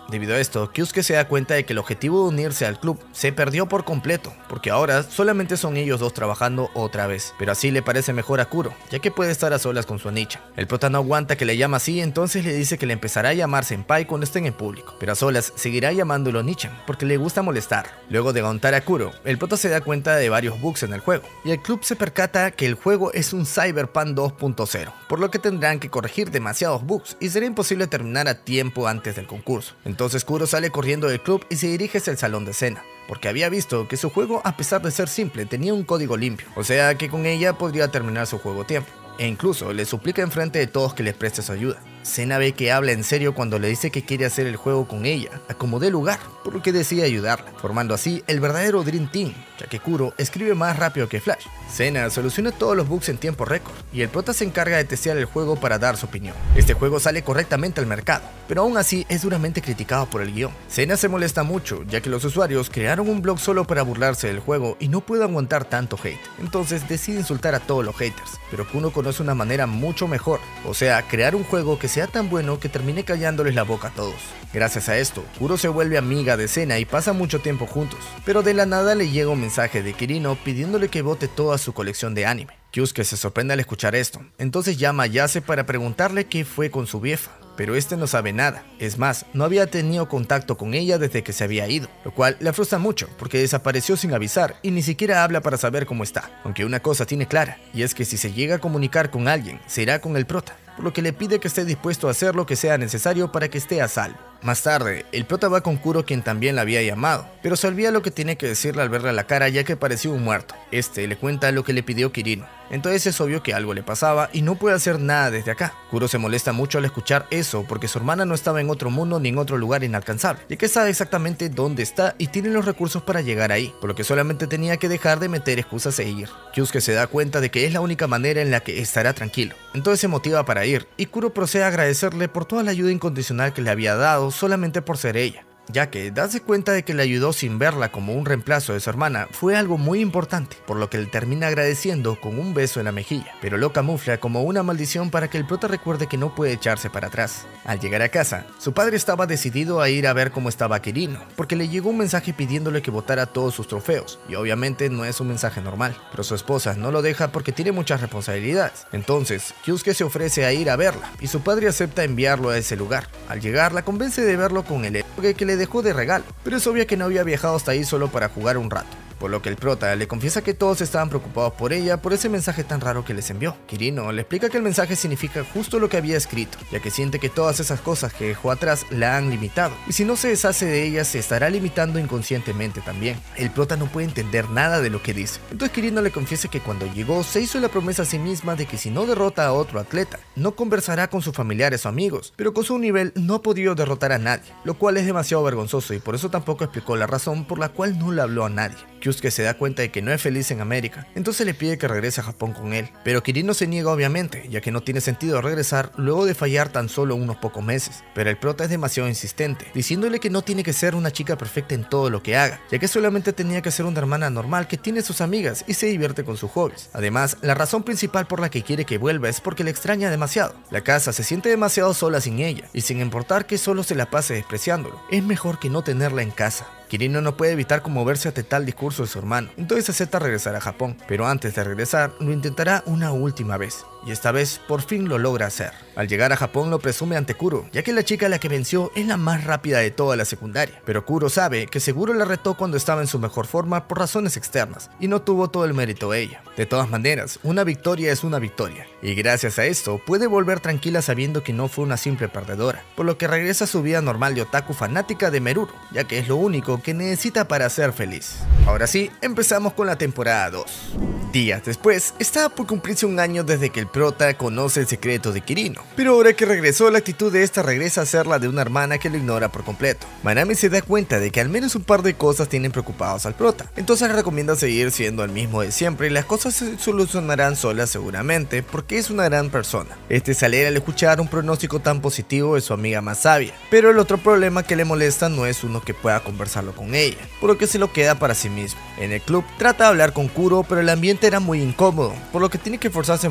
Debido a esto, Kyusuke se da cuenta de que el objetivo de unirse al club se perdió por completo, porque ahora solamente son ellos dos trabajando otra vez, pero así le parece mejor a Kuro, ya que puede estar a solas con su Onichan. El prota no aguanta que le llame así, entonces le dice que le empezará a llamar senpai cuando estén en público, pero a solas seguirá llamándolo Onichan, porque le gusta molestar. Luego de aguantar a Kuro, el prota se da cuenta de varios bugs en el juego, y el club se percata que el juego es un Cyberpunk dos punto cero, por lo que tendrán que corregir demasiados bugs y será imposible terminar a tiempo antes del concurso. Entonces Kuro sale corriendo del club y se dirige hacia el salón de escena, porque había visto que su juego, a pesar de ser simple, tenía un código limpio, o sea que con ella podría terminar su juego a tiempo, e incluso le suplica enfrente de todos que le preste su ayuda. Sena ve que habla en serio cuando le dice que quiere hacer el juego con ella, a como dé lugar, por lo que decide ayudarla, formando así el verdadero Dream Team, ya que Kuro escribe más rápido que Flash. Sena soluciona todos los bugs en tiempo récord, y el prota se encarga de testear el juego para dar su opinión. Este juego sale correctamente al mercado, pero aún así es duramente criticado por el guión. Sena se molesta mucho, ya que los usuarios crearon un blog solo para burlarse del juego y no puede aguantar tanto hate, entonces decide insultar a todos los haters, pero Kuro conoce una manera mucho mejor, o sea, crear un juego que sea tan bueno que termine callándoles la boca a todos. Gracias a esto, Kuro se vuelve amiga de Sena y pasa mucho tiempo juntos, pero de la nada le llega un mensaje de Kirino pidiéndole que bote toda su colección de anime. Kyusuke se sorprende al escuchar esto, entonces llama a Yase para preguntarle qué fue con su vieja, pero este no sabe nada. Es más, no había tenido contacto con ella desde que se había ido, lo cual le frustra mucho porque desapareció sin avisar y ni siquiera habla para saber cómo está, aunque una cosa tiene clara, y es que si se llega a comunicar con alguien, será con el prota, por lo que le pide que esté dispuesto a hacer lo que sea necesario para que esté a salvo. Más tarde, el prota va con Kuro, quien también la había llamado, pero se olvida lo que tiene que decirle al verle la cara, ya que parecía un muerto. Este le cuenta lo que le pidió Kirino, entonces es obvio que algo le pasaba y no puede hacer nada desde acá. Kuro se molesta mucho al escuchar eso porque su hermana no estaba en otro mundo ni en otro lugar inalcanzable, ya que sabe exactamente dónde está y tiene los recursos para llegar ahí, por lo que solamente tenía que dejar de meter excusas e ir. Kyusuke se da cuenta de que es la única manera en la que estará tranquilo, entonces se motiva para ir, y Kuro procede a agradecerle por toda la ayuda incondicional que le había dado solamente por ser ella, ya que darse cuenta de que le ayudó sin verla como un reemplazo de su hermana fue algo muy importante, por lo que le termina agradeciendo con un beso en la mejilla, pero lo camufla como una maldición para que el prota recuerde que no puede echarse para atrás. Al llegar a casa, su padre estaba decidido a ir a ver cómo estaba Kirino, porque le llegó un mensaje pidiéndole que botara todos sus trofeos, y obviamente no es un mensaje normal, pero su esposa no lo deja porque tiene muchas responsabilidades. Entonces, Kyusuke se ofrece a ir a verla, y su padre acepta enviarlo a ese lugar. Al llegar, la convence de verlo con el héroe que le dejó de regalo, pero es obvio que no había viajado hasta ahí solo para jugar un rato, por lo que el prota le confiesa que todos estaban preocupados por ella por ese mensaje tan raro que les envió. Kirino le explica que el mensaje significa justo lo que había escrito, ya que siente que todas esas cosas que dejó atrás la han limitado, y si no se deshace de ellas se estará limitando inconscientemente también. El prota no puede entender nada de lo que dice, entonces Kirino le confiesa que cuando llegó se hizo la promesa a sí misma de que si no derrota a otro atleta, no conversará con sus familiares o amigos, pero con su nivel no ha podido derrotar a nadie, lo cual es demasiado vergonzoso y por eso tampoco explicó la razón por la cual no le habló a nadie. Kyusuke se da cuenta de que no es feliz en América, entonces le pide que regrese a Japón con él, pero Kirino se niega obviamente, ya que no tiene sentido regresar luego de fallar tan solo unos pocos meses, pero el prota es demasiado insistente, diciéndole que no tiene que ser una chica perfecta en todo lo que haga, ya que solamente tenía que ser una hermana normal que tiene sus amigas y se divierte con sus hobbies. Además, la razón principal por la que quiere que vuelva es porque le extraña demasiado. La casa se siente demasiado sola sin ella, y sin importar que solo se la pase despreciándolo, es mejor que no tenerla en casa. Kirino no puede evitar conmoverse ante tal discurso de su hermano, entonces acepta regresar a Japón, pero antes de regresar lo intentará una última vez, y esta vez por fin lo logra hacer. Al llegar a Japón lo presume ante Kuro, ya que la chica a la que venció es la más rápida de toda la secundaria, pero Kuro sabe que seguro la retó cuando estaba en su mejor forma por razones externas, y no tuvo todo el mérito ella. De todas maneras, una victoria es una victoria, y gracias a esto puede volver tranquila sabiendo que no fue una simple perdedora, por lo que regresa a su vida normal de otaku fanática de Meruru, ya que es lo único que necesita para ser feliz. Ahora sí, empezamos con la temporada dos. Días después, estaba por cumplirse un año desde que el prota conoce el secreto de Kirino, pero ahora que regresó, la actitud de esta regresa a ser la de una hermana que lo ignora por completo. Manami se da cuenta de que al menos un par de cosas tienen preocupados al prota, entonces le recomienda seguir siendo el mismo de siempre y las cosas se solucionarán solas seguramente porque es una gran persona. Este se alegra al escuchar un pronóstico tan positivo de su amiga más sabia, pero el otro problema que le molesta no es uno que pueda conversarlo con ella, por lo que se lo queda para sí mismo. En el club trata de hablar con Kuro, pero el ambiente era muy incómodo, por lo que tiene que esforzarse mucho para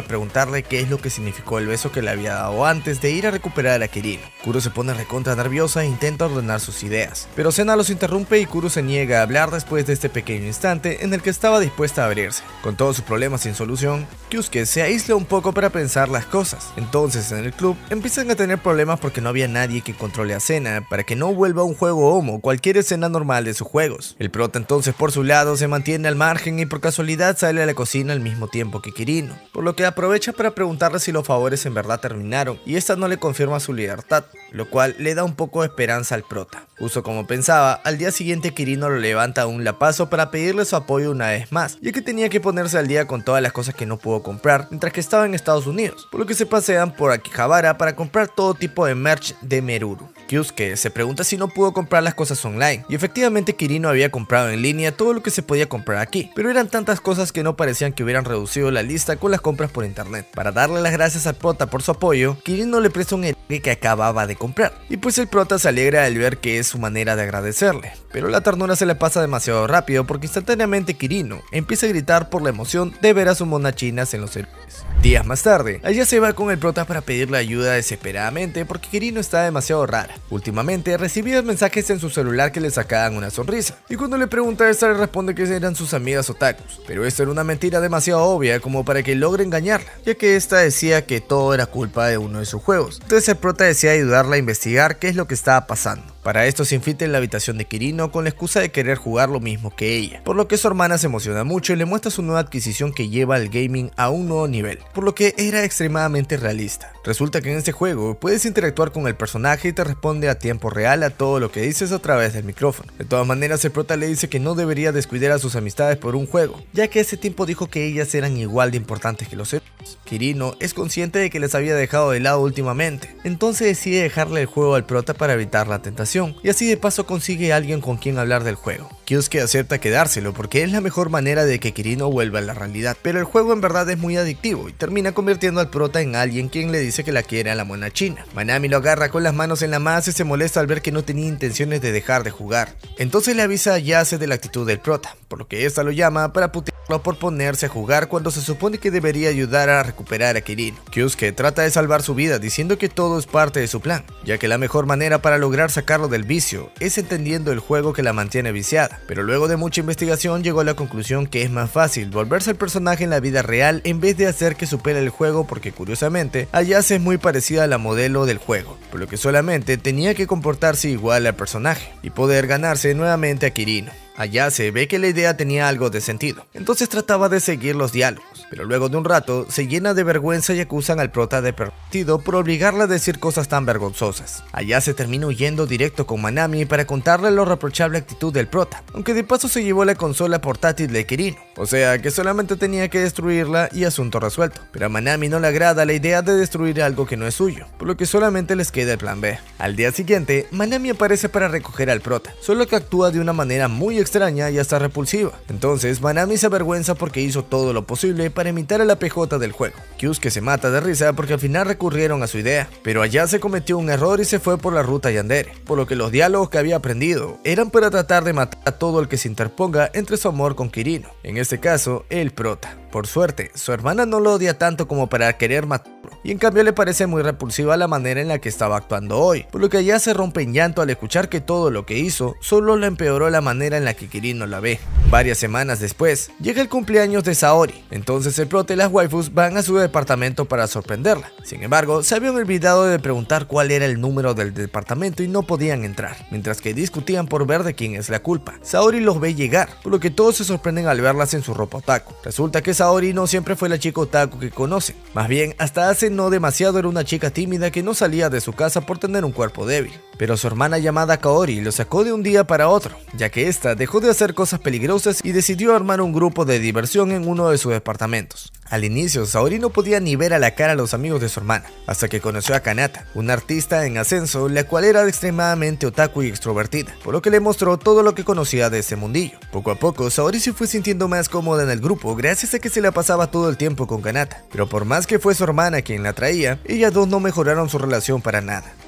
preguntarle qué es lo que significó el beso que le había dado antes de ir a recuperar a Kirino. Kuro se pone recontra nerviosa e intenta ordenar sus ideas, pero Sena los interrumpe y Kuro se niega a hablar después de este pequeño instante en el que estaba dispuesta a abrirse. Con todos sus problemas sin solución, Kyusuke se aísla un poco para pensar las cosas. Entonces en el club empiezan a tener problemas porque no había nadie que controle a Sena para que no vuelva un juego homo cualquier escena normal de sus juegos. El prota entonces por su lado se mantiene al margen y por casualidad sale a la cocina al mismo tiempo que Kirino, por lo que aprovecha para preguntarle si los favores en verdad terminaron y esta no le confirma su libertad, lo cual le da un poco de esperanza al prota. Justo como pensaba, al día siguiente Kirino lo levanta a un lapazo para pedirle su apoyo una vez más, ya que tenía que ponerse al día con todas las cosas que no pudo comprar mientras que estaba en Estados Unidos, por lo que se pasean por Akihabara para comprar todo tipo de merch de Meruru. Kyusuke se pregunta si no pudo comprar las cosas online, y efectivamente Kirino había comprado en línea todo lo que se podía comprar aquí, pero eran tantas cosas que no parecían que hubieran reducido la lista con las compras por internet. Para darle las gracias al prota por su apoyo, Kirino le presta un elote que acababa de comprar, y pues el prota se alegra al ver que es su manera de agradecerle, pero la ternura se le pasa demasiado rápido porque instantáneamente Kirino empieza a gritar por la emoción de ver a sus monachinas en los héroes. Días más tarde, ella se va con el prota para pedirle ayuda desesperadamente porque Kirino está demasiado rara. Últimamente recibía mensajes en su celular que le sacaban una sonrisa, y cuando le pregunta a esta le responde que eran sus amigas otakus, pero esto era una mentira demasiado obvia como para que logre engañarla, ya que esta decía que todo era culpa de uno de sus juegos. Entonces el prota decide ayudarla a investigar qué es lo que estaba pasando. Para esto se infiltra en la habitación de Kirino con la excusa de querer jugar lo mismo que ella, por lo que su hermana se emociona mucho y le muestra su nueva adquisición que lleva el gaming a un nuevo nivel, por lo que era extremadamente realista. Resulta que en este juego puedes interactuar con el personaje y te responde a tiempo real a todo lo que dices a través del micrófono. De todas maneras, el prota le dice que no debería descuidar a sus amistades por un juego, ya que ese tiempo dijo que ellas eran igual de importantes que los héroes. Kirino es consciente de que les había dejado de lado últimamente, entonces decide dejarle el juego al prota para evitar la tentación, y así de paso consigue a alguien con quien hablar del juego. Kyusuke acepta quedárselo porque es la mejor manera de que Kirino vuelva a la realidad, pero el juego en verdad es muy adictivo y termina convirtiendo al prota en alguien quien le dice que la quiere a la mona china. Manami lo agarra con las manos en la masa y se molesta al ver que no tenía intenciones de dejar de jugar. Entonces le avisa a Yase de la actitud del prota, por lo que esta lo llama para putearlo por ponerse a jugar cuando se supone que debería ayudar a recuperar a Kirino. Kyusuke trata de salvar su vida diciendo que todo es parte de su plan, ya que la mejor manera para lograr sacarlo del vicio es entendiendo el juego que la mantiene viciada, pero luego de mucha investigación llegó a la conclusión que es más fácil volverse el personaje en la vida real en vez de hacer que supere el juego, porque curiosamente Ayase es muy parecida a la modelo del juego, por lo que solamente tenía que comportarse igual al personaje y poder ganarse nuevamente a Kirino. Ayase ve que la idea tenía algo de sentido, entonces trataba de seguir los diálogos, pero luego de un rato se llena de vergüenza y acusan al prota de pervertido por obligarla a decir cosas tan vergonzosas. Ayase termina huyendo directo con Manami para contarle la reprochable actitud del prota, aunque de paso se llevó la consola portátil de Kirino, o sea que solamente tenía que destruirla y asunto resuelto. Pero a Manami no le agrada la idea de destruir algo que no es suyo, por lo que solamente les queda el plan B. Al día siguiente, Manami aparece para recoger al prota, solo que actúa de una manera muy extraña y hasta repulsiva. Entonces Manami se avergüenza porque hizo todo lo posible para imitar a la P J del juego. Kyusuke se mata de risa porque al final recurrieron a su idea, pero allá se cometió un error y se fue por la ruta Yandere, por lo que los diálogos que había aprendido eran para tratar de matar a todo el que se interponga entre su amor con Kirino, en este caso el prota. Por suerte, su hermana no lo odia tanto como para querer matarlo, y en cambio le parece muy repulsiva la manera en la que estaba actuando hoy, por lo que ella se rompe en llanto al escuchar que todo lo que hizo solo le empeoró la manera en la que Kirino la ve. Varias semanas después, llega el cumpleaños de Saori, entonces el prota y las waifus van a su departamento para sorprenderla. Sin embargo, se habían olvidado de preguntar cuál era el número del departamento y no podían entrar, mientras que discutían por ver de quién es la culpa. Saori los ve llegar, por lo que todos se sorprenden al verlas en su ropa otaku. Resulta que Saori no siempre fue la chica otaku que conocen, más bien hasta hace no demasiado era una chica tímida que no salía de su casa por tener un cuerpo débil. Pero su hermana llamada Kaori lo sacó de un día para otro, ya que esta dejó de hacer cosas peligrosas y decidió armar un grupo de diversión en uno de sus departamentos. Al inicio, Saori no podía ni ver a la cara a los amigos de su hermana, hasta que conoció a Kanata, una artista en ascenso, la cual era extremadamente otaku y extrovertida, por lo que le mostró todo lo que conocía de ese mundillo. Poco a poco, Saori se fue sintiendo más cómoda en el grupo gracias a que se la pasaba todo el tiempo con Kanata, pero por más que fue su hermana quien la traía, ellas dos no mejoraron su relación para nada.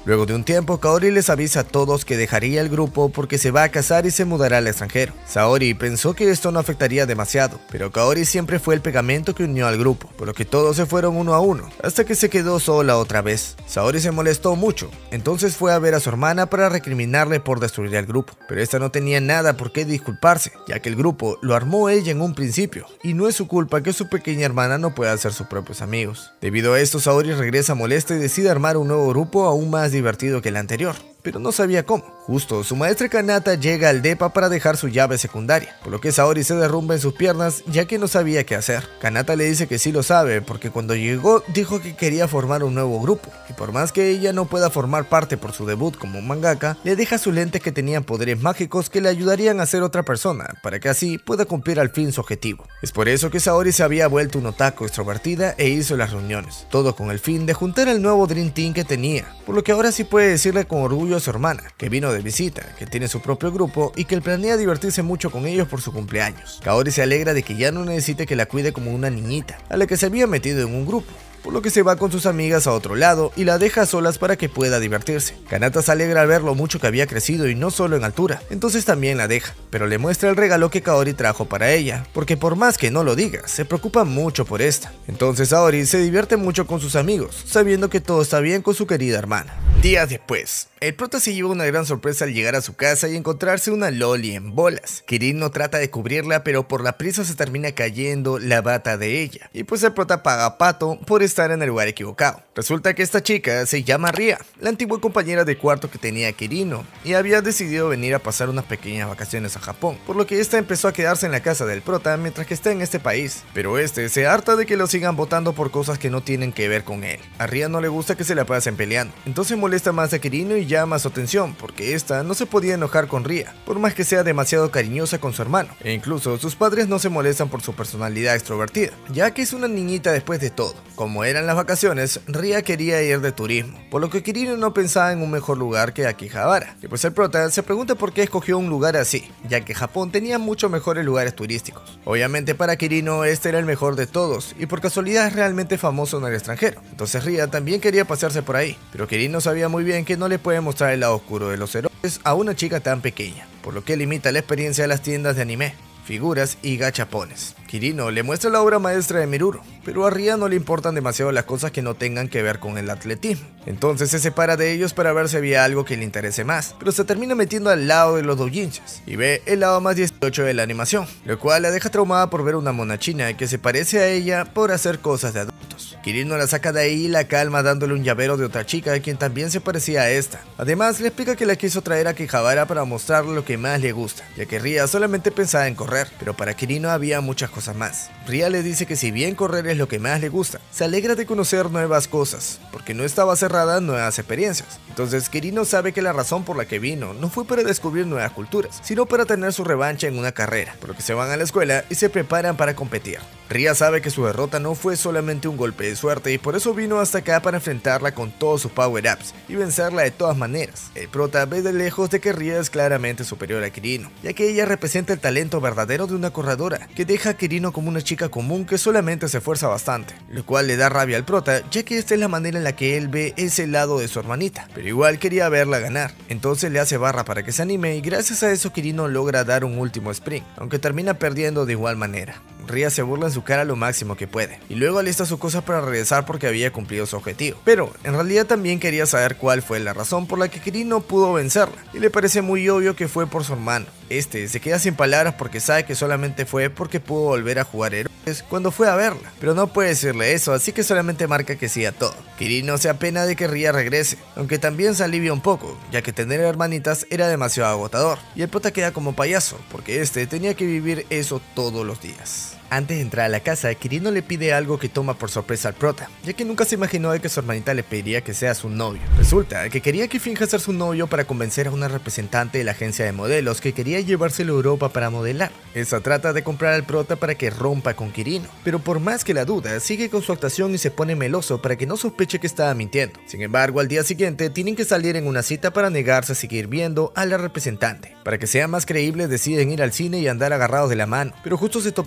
Luego de un tiempo, Kaori les avisa a todos que dejaría el grupo porque se va a casar y se mudará al extranjero. Saori pensó que esto no afectaría demasiado, pero Kaori siempre fue el pegamento que unió al grupo, por lo que todos se fueron uno a uno, hasta que se quedó sola otra vez. Saori se molestó mucho, entonces fue a ver a su hermana para recriminarle por destruir el grupo, pero esta no tenía nada por qué disculparse, ya que el grupo lo armó ella en un principio, y no es su culpa que su pequeña hermana no pueda hacer sus propios amigos. Debido a esto, Saori regresa molesta y decide armar un nuevo grupo aún más divertido que el anterior, pero no sabía cómo. Justo, su maestra Kanata llega al depa para dejar su llave secundaria, por lo que Saori se derrumba en sus piernas ya que no sabía qué hacer. Kanata le dice que sí lo sabe porque cuando llegó dijo que quería formar un nuevo grupo, y por más que ella no pueda formar parte por su debut como mangaka, le deja sus lentes que tenían poderes mágicos que le ayudarían a ser otra persona, para que así pueda cumplir al fin su objetivo. Es por eso que Saori se había vuelto un otaku extrovertida e hizo las reuniones, todo con el fin de juntar el nuevo Dream Team que tenía, por lo que ahora sí puede decirle con orgullo a su hermana, que vino de visita, que tiene su propio grupo y que él planea divertirse mucho con ellos por su cumpleaños. Kaori se alegra de que ya no necesite que la cuide como una niñita, a la que se había metido en un grupo, por lo que se va con sus amigas a otro lado y la deja a solas para que pueda divertirse. Kanata se alegra al ver lo mucho que había crecido y no solo en altura, entonces también la deja, pero le muestra el regalo que Kaori trajo para ella, porque por más que no lo diga, se preocupa mucho por esta. Entonces Saori se divierte mucho con sus amigos, sabiendo que todo está bien con su querida hermana. Días después, el prota se lleva una gran sorpresa al llegar a su casa y encontrarse una loli en bolas. Kirino trata de cubrirla, pero por la prisa se termina cayendo la bata de ella, y pues el prota paga pato por estar en el lugar equivocado. Resulta que esta chica se llama Ria, la antigua compañera de cuarto que tenía Kirino, y había decidido venir a pasar unas pequeñas vacaciones a Japón, por lo que esta empezó a quedarse en la casa del prota mientras que está en este país, pero este se harta de que lo sigan votando por cosas que no tienen que ver con él. A Ria no le gusta que se la pasen peleando, entonces molesta más a Kirino y llama su atención, porque esta no se podía enojar con Ria, por más que sea demasiado cariñosa con su hermano, e incluso sus padres no se molestan por su personalidad extrovertida, ya que es una niñita después de todo. Como eran las vacaciones, Ria quería ir de turismo, por lo que Kirino no pensaba en un mejor lugar que Akihabara, y pues el prota se pregunta por qué escogió un lugar así, ya que Japón tenía muchos mejores lugares turísticos. Obviamente para Kirino este era el mejor de todos, y por casualidad es realmente famoso en el extranjero, entonces Ria también quería pasearse por ahí, pero Kirino sabía muy bien que no le puede mostrar el lado oscuro de los héroes a una chica tan pequeña, por lo que limita la experiencia de las tiendas de anime, figuras y gachapones. Kirino le muestra la obra maestra de Miruro, pero a Ria no le importan demasiado las cosas que no tengan que ver con el atletismo. Entonces se separa de ellos para ver si había algo que le interese más, pero se termina metiendo al lado de los doujinshis y ve el lado más dieciocho de la animación, lo cual la deja traumada por ver una mona china que se parece a ella por hacer cosas de adultos. Kirino la saca de ahí y la calma dándole un llavero de otra chica quien también se parecía a esta. Además le explica que la quiso traer a Akihabara para mostrarle lo que más le gusta, ya que Ria solamente pensaba en correr, pero para Kirino había muchas cosas más. Ria le dice que si bien correr es lo que más le gusta, se alegra de conocer nuevas cosas, porque no estaba cerrada a nuevas experiencias. Entonces Kirino sabe que la razón por la que vino no fue para descubrir nuevas culturas, sino para tener su revancha en una carrera, por lo que se van a la escuela y se preparan para competir. Ria sabe que su derrota no fue solamente un golpe de suerte y por eso vino hasta acá para enfrentarla con todos sus power-ups y vencerla de todas maneras. El prota ve de lejos de que Ria es claramente superior a Kirino, ya que ella representa el talento verdadero de una corredora, que deja a Kirino como una chica común que solamente se esfuerza bastante, lo cual le da rabia al prota, ya que esta es la manera en la que él ve ese lado de su hermanita, pero igual quería verla ganar, entonces le hace barra para que se anime y gracias a eso Kirino logra dar un último sprint, aunque termina perdiendo de igual manera. Ria se burla en su cara lo máximo que puede, y luego alista sus cosas para regresar porque había cumplido su objetivo, pero en realidad también quería saber cuál fue la razón por la que Kirino pudo vencerla, y le parece muy obvio que fue por su hermano. Este se queda sin palabras porque sabe que solamente fue porque pudo volver a jugar héroes cuando fue a verla, pero no puede decirle eso, así que solamente marca que sí a todo. Kirino se apena de que Ria regrese, aunque también se alivia un poco, ya que tener hermanitas era demasiado agotador, y el prota queda como payaso, porque este tenía que vivir eso todos los días. Antes de entrar a la casa, Kirino le pide algo que toma por sorpresa al prota, ya que nunca se imaginó de que su hermanita le pediría que sea su novio. Resulta que quería que finja ser su novio para convencer a una representante de la agencia de modelos que quería llevárselo a Europa para modelar. Esa trata de comprar al prota para que rompa con Kirino, pero por más que la duda, sigue con su actuación y se pone meloso para que no sospeche que estaba mintiendo. Sin embargo, al día siguiente tienen que salir en una cita para negarse a seguir viendo a la representante. Para que sea más creíble deciden ir al cine y andar agarrados de la mano, pero justo se topan con Maná,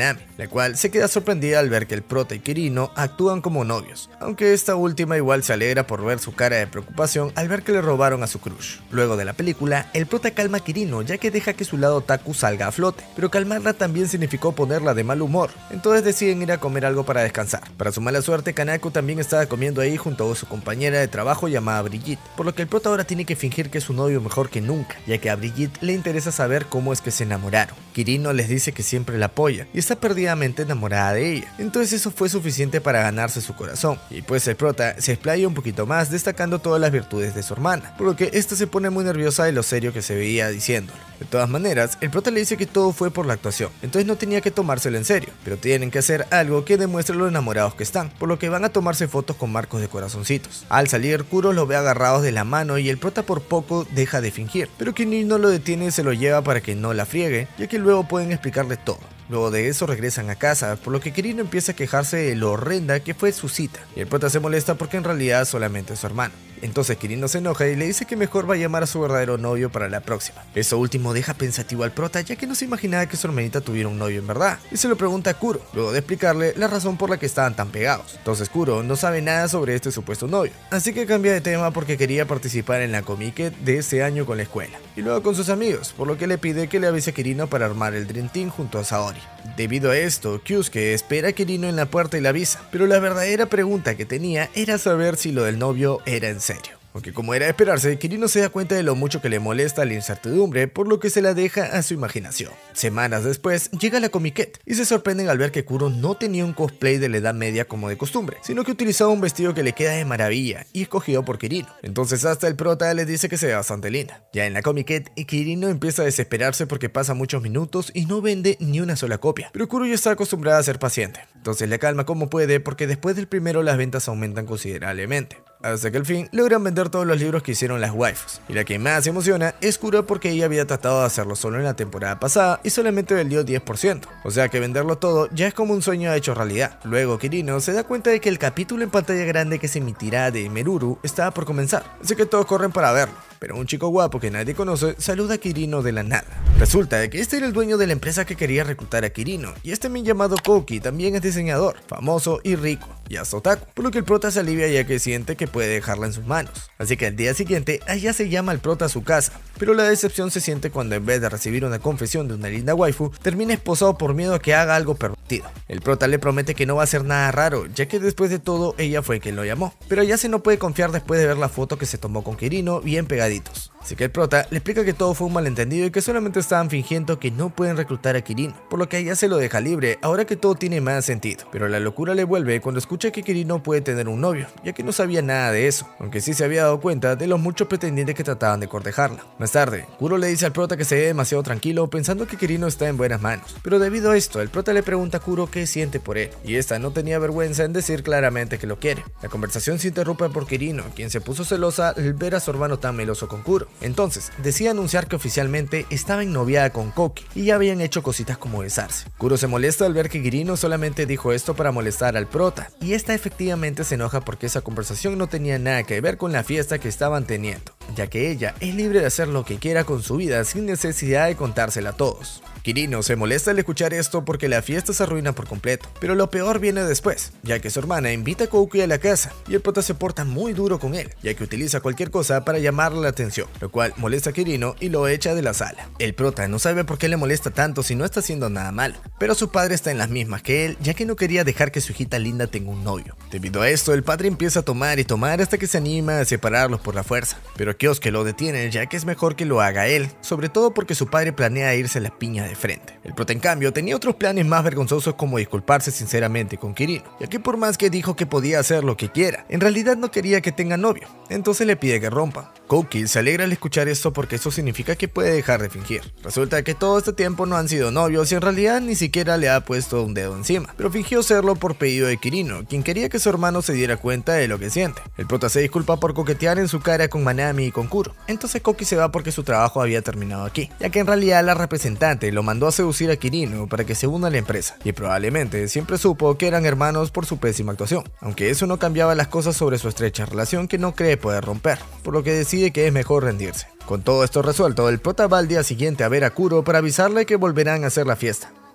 Manami, la cual se queda sorprendida al ver que el prota y Kirino actúan como novios, aunque esta última igual se alegra por ver su cara de preocupación al ver que le robaron a su crush. Luego de la película, el prota calma a Kirino ya que deja que su lado otaku salga a flote, pero calmarla también significó ponerla de mal humor, entonces deciden ir a comer algo para descansar. Para su mala suerte, Kanako también estaba comiendo ahí junto a su compañera de trabajo llamada Brigitte, por lo que el prota ahora tiene que fingir que es su novio mejor que nunca, ya que a Brigitte le interesa saber cómo es que se enamoraron. Kirino les dice que siempre la apoya y está perdidamente enamorada de ella, entonces eso fue suficiente para ganarse su corazón, y pues el prota se explaya un poquito más destacando todas las virtudes de su hermana, por lo que esta se pone muy nerviosa de lo serio que se veía diciéndolo. De todas maneras, el prota le dice que todo fue por la actuación, entonces no tenía que tomárselo en serio, pero tienen que hacer algo que demuestre lo enamorados que están, por lo que van a tomarse fotos con marcos de corazoncitos. Al salir, Kuro los ve agarrados de la mano y el prota por poco deja de fingir, pero Kirino lo detiene y se lo lleva para que no la friegue, ya que luego pueden explicarle todo. Luego de eso regresan a casa, por lo que Kirino empieza a quejarse de lo horrenda que fue su cita, y el prota se molesta porque en realidad solamente es su hermano. Entonces Kirino se enoja y le dice que mejor va a llamar a su verdadero novio para la próxima. Eso último deja pensativo al prota, ya que no se imaginaba que su hermanita tuviera un novio en verdad, y se lo pregunta a Kuro, luego de explicarle la razón por la que estaban tan pegados. Entonces Kuro no sabe nada sobre este supuesto novio, así que cambia de tema porque quería participar en la Comiket de ese año con la escuela, y luego con sus amigos, por lo que le pide que le avise a Kirino para armar el Dream Team junto a Saori. Debido a esto, Kyusuke espera a Kirino en la puerta y le avisa, pero la verdadera pregunta que tenía era saber si lo del novio era en serio. Aunque como era de esperarse, Kirino se da cuenta de lo mucho que le molesta la incertidumbre, por lo que se la deja a su imaginación. Semanas después, llega la Comiket, y se sorprenden al ver que Kuro no tenía un cosplay de la Edad Media como de costumbre, sino que utilizaba un vestido que le queda de maravilla, y escogido por Kirino. Entonces hasta el prota le dice que se ve bastante linda. Ya en la Comiket, Kirino empieza a desesperarse porque pasa muchos minutos y no vende ni una sola copia, pero Kuro ya está acostumbrada a ser paciente, entonces le calma como puede porque después del primero las ventas aumentan considerablemente. Hasta que al fin logran vender todos los libros que hicieron las waifus, y la que más se emociona es Kuro porque ella había tratado de hacerlo solo en la temporada pasada y solamente vendió diez por ciento, o sea que venderlo todo ya es como un sueño hecho realidad. Luego Kirino se da cuenta de que el capítulo en pantalla grande que se emitirá de Meruru estaba por comenzar, así que todos corren para verlo, pero un chico guapo que nadie conoce saluda a Kirino de la nada. Resulta que este era el dueño de la empresa que quería reclutar a Kirino, y este men llamado Koki también es diseñador, famoso y rico, y hasta otaku, por lo que el prota se alivia ya que siente que puede dejarla en sus manos. Así que al día siguiente, allá se llama al prota a su casa, pero la decepción se siente cuando en vez de recibir una confesión de una linda waifu, termina esposado por miedo a que haga algo pervertido. El prota le promete que no va a hacer nada raro, ya que después de todo, ella fue quien lo llamó, pero ya se no puede confiar después de ver la foto que se tomó con Kirino bien pegaditos. Así que el prota le explica que todo fue un malentendido y que solamente estaban fingiendo que no pueden reclutar a Kirino, por lo que ella se lo deja libre ahora que todo tiene más sentido. Pero la locura le vuelve cuando escucha que Kirino puede tener un novio, ya que no sabía nada de eso, aunque sí se había dado cuenta de los muchos pretendientes que trataban de cortejarla. Más tarde, Kuro le dice al prota que se ve demasiado tranquilo pensando que Kirino está en buenas manos, pero debido a esto, el prota le pregunta a Kuro qué siente por él, y esta no tenía vergüenza en decir claramente que lo quiere. La conversación se interrumpe por Kirino, quien se puso celosa al ver a su hermano tan meloso con Kuro. Entonces, decide anunciar que oficialmente estaba ennoviada con Koki y ya habían hecho cositas como besarse. Kuro se molesta al ver que Kirino solamente dijo esto para molestar al prota, y esta efectivamente se enoja porque esa conversación no tenía nada que ver con la fiesta que estaban teniendo, ya que ella es libre de hacer lo que quiera con su vida sin necesidad de contársela a todos. Kirino se molesta al escuchar esto porque la fiesta se arruina por completo, pero lo peor viene después, ya que su hermana invita a Koki a la casa y el prota se porta muy duro con él, ya que utiliza cualquier cosa para llamarle la atención, lo cual molesta a Kirino y lo echa de la sala. El prota no sabe por qué le molesta tanto si no está haciendo nada malo, pero su padre está en las mismas que él, ya que no quería dejar que su hijita linda tenga un novio. Debido a esto, el padre empieza a tomar y tomar hasta que se anima a separarlos por la fuerza, pero Kyosuke lo detiene ya que es mejor que lo haga él, sobre todo porque su padre planea irse a la piña de frente. El prota en cambio tenía otros planes más vergonzosos como disculparse sinceramente con Kirino, ya que por más que dijo que podía hacer lo que quiera, en realidad no quería que tenga novio, entonces le pide que rompa. Koki se alegra al escuchar esto porque eso significa que puede dejar de fingir. Resulta que todo este tiempo no han sido novios y en realidad ni siquiera le ha puesto un dedo encima, pero fingió serlo por pedido de Kirino, quien quería que su hermano se diera cuenta de lo que siente. El prota se disculpa por coquetear en su cara con Manami y con Kuro, entonces Koki se va porque su trabajo había terminado aquí, ya que en realidad la representante lo mandó a seducir a Kirino para que se una a la empresa, y probablemente siempre supo que eran hermanos por su pésima actuación, aunque eso no cambiaba las cosas sobre su estrecha relación que no cree poder romper, por lo que decide que es mejor rendirse. Con todo esto resuelto, el prota va al día siguiente a ver a Kuro para avisarle que volverán a hacer la fiesta.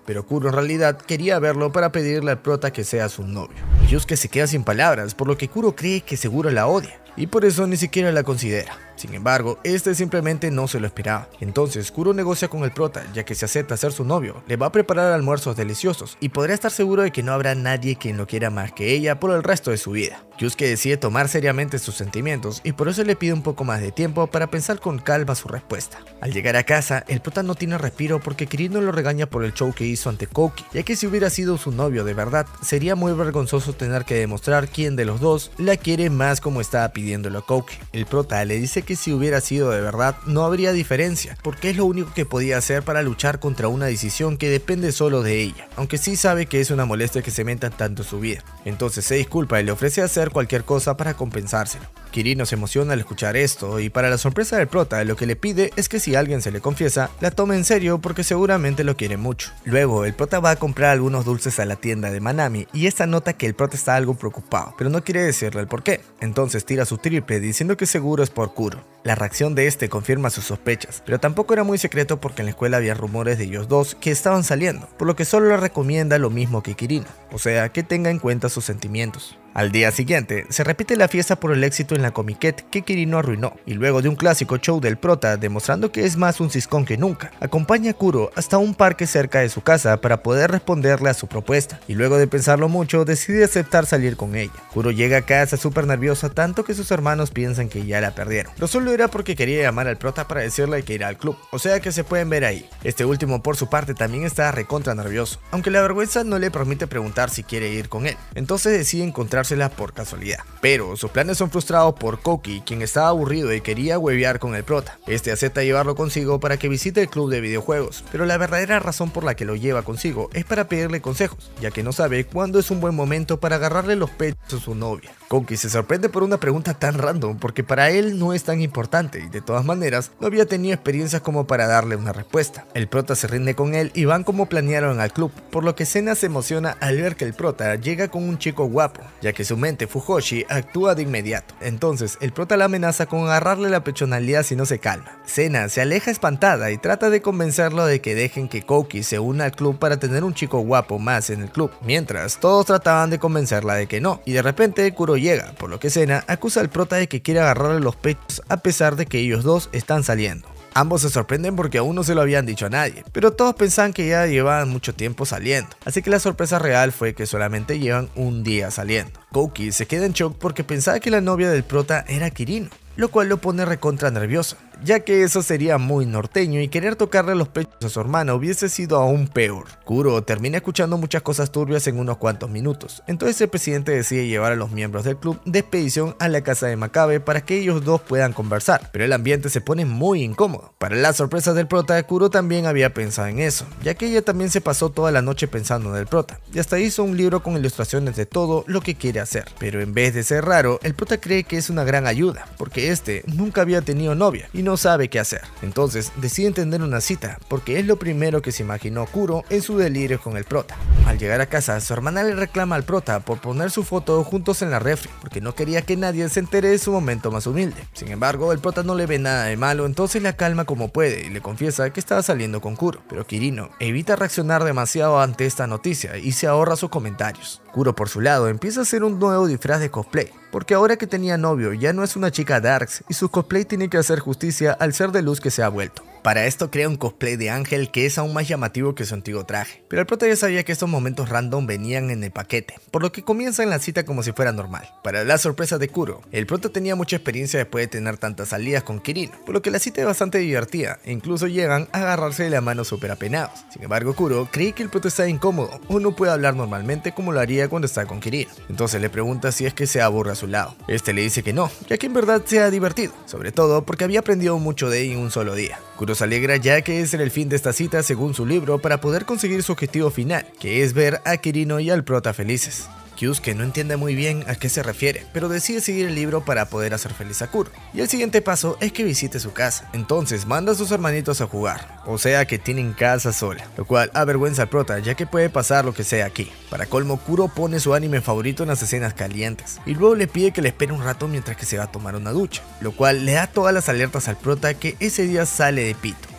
pero Kuro en realidad quería verlo para pedirle al prota que sea su novio. Yusuke se queda sin palabras, por lo que Kuro cree que seguro la odia, y por eso ni siquiera la considera. Sin embargo, este simplemente no se lo esperaba. Entonces Kuro negocia con el prota, ya que si acepta ser su novio, le va a preparar almuerzos deliciosos y podrá estar seguro de que no habrá nadie quien lo quiera más que ella por el resto de su vida. Yusuke decide tomar seriamente sus sentimientos y por eso le pide un poco más de tiempo para pensar con calma su respuesta. Al llegar a casa, el prota no tiene respiro porque Kirino lo regaña por el show que hizo ante Kouki, ya que si hubiera sido su novio de verdad, sería muy vergonzoso tener que demostrar quién de los dos la quiere más como estaba pidiéndolo a Kouki. El prota le dice que si hubiera sido de verdad no habría diferencia, porque es lo único que podía hacer para luchar contra una decisión que depende solo de ella, aunque sí sabe que es una molestia que se meta tanto en su vida. Entonces se disculpa y le ofrece hacer cualquier cosa para compensárselo. Kirino se emociona al escuchar esto y para la sorpresa del prota lo que le pide es que si alguien se le confiesa, la tome en serio porque seguramente lo quiere mucho. Luego el prota va a comprar algunos dulces a la tienda de Manami y esta nota que el prota está algo preocupado, pero no quiere decirle el por qué. Entonces tira su triple diciendo que seguro es por Kuro. La reacción de este confirma sus sospechas, pero tampoco era muy secreto porque en la escuela había rumores de ellos dos que estaban saliendo, por lo que solo le recomienda lo mismo que Kirino, o sea que tenga en cuenta sus sentimientos. Al día siguiente, se repite la fiesta por el éxito en la Comiquet que Kirino arruinó, y luego de un clásico show del prota demostrando que es más un ciscón que nunca, acompaña a Kuro hasta un parque cerca de su casa para poder responderle a su propuesta, y luego de pensarlo mucho decide aceptar salir con ella. Kuro llega a casa súper nerviosa tanto que sus hermanos piensan que ya la perdieron, pero solo era porque quería llamar al prota para decirle que irá al club, o sea que se pueden ver ahí. Este último por su parte también está recontra nervioso, aunque la vergüenza no le permite preguntar si quiere ir con él, entonces decide encontrarse por casualidad, pero sus planes son frustrados por Kouki, quien estaba aburrido y quería huevear con el prota. Este acepta llevarlo consigo para que visite el club de videojuegos, pero la verdadera razón por la que lo lleva consigo es para pedirle consejos, ya que no sabe cuándo es un buen momento para agarrarle los pechos a su novia. Kouki se sorprende por una pregunta tan random porque para él no es tan importante y de todas maneras no había tenido experiencias como para darle una respuesta. El prota se rinde con él y van como planearon al club, por lo que Sena se emociona al ver que el prota llega con un chico guapo, ya que su mente Fujoshi actúa de inmediato. Entonces el prota la amenaza con agarrarle la pechonalidad si no se calma. Sena se aleja espantada y trata de convencerlo de que dejen que Kouki se una al club para tener un chico guapo más en el club, mientras todos trataban de convencerla de que no, y de repente Kuro llega, por lo que Sena acusa al prota de que quiere agarrarle los pechos a pesar de que ellos dos están saliendo. Ambos se sorprenden porque aún no se lo habían dicho a nadie, pero todos pensaban que ya llevaban mucho tiempo saliendo, así que la sorpresa real fue que solamente llevan un día saliendo. Kouki se queda en shock porque pensaba que la novia del prota era Kirino, lo cual lo pone recontra nervioso, ya que eso sería muy norteño y querer tocarle los pechos a su hermana hubiese sido aún peor. Kuro termina escuchando muchas cosas turbias en unos cuantos minutos, entonces el presidente decide llevar a los miembros del club de expedición a la casa de Makabe para que ellos dos puedan conversar, pero el ambiente se pone muy incómodo. Para la sorpresa del prota, Kuro también había pensado en eso, ya que ella también se pasó toda la noche pensando en el prota, y hasta hizo un libro con ilustraciones de todo lo que quiere hacer, pero en vez de ser raro, el prota cree que es una gran ayuda, porque este nunca había tenido novia y no sabe qué hacer. Entonces decide tener una cita, porque es lo primero que se imaginó Kuro en su delirio con el prota. Al llegar a casa, su hermana le reclama al prota por poner su foto juntos en la refri, porque no quería que nadie se entere de su momento más humilde. Sin embargo, el prota no le ve nada de malo, entonces la calma como puede y le confiesa que estaba saliendo con Kuro, pero Kirino evita reaccionar demasiado ante esta noticia y se ahorra sus comentarios. Kuro por su lado empieza a hacer un nuevo disfraz de cosplay, porque ahora que tenía novio ya no es una chica darks y su cosplay tiene que hacer justicia al ser de luz que se ha vuelto. Para esto crea un cosplay de Ángel que es aún más llamativo que su antiguo traje, pero el prota ya sabía que estos momentos random venían en el paquete, por lo que comienza en la cita como si fuera normal. Para la sorpresa de Kuro, el prota tenía mucha experiencia después de tener tantas salidas con Kirino, por lo que la cita es bastante divertida e incluso llegan a agarrarse de la mano súper apenados. Sin embargo, Kuro cree que el prota está incómodo o no puede hablar normalmente como lo haría cuando está con Kirino, entonces le pregunta si es que se aburre a su lado. Este le dice que no, ya que en verdad se ha divertido, sobre todo porque había aprendido mucho de ella en un solo día. Kuro se alegra ya que ese era el fin de esta cita según su libro para poder conseguir su objetivo final, que es ver a Kirino y al prota felices. Yusuke no entiende muy bien a qué se refiere, pero decide seguir el libro para poder hacer feliz a Kuro. Y el siguiente paso es que visite su casa. Entonces manda a sus hermanitos a jugar, o sea que tienen casa sola, lo cual avergüenza al prota ya que puede pasar lo que sea aquí. Para colmo, Kuro pone su anime favorito en las escenas calientes, y luego le pide que le espere un rato mientras que se va a tomar una ducha, lo cual le da todas las alertas al prota que ese día sale de pito.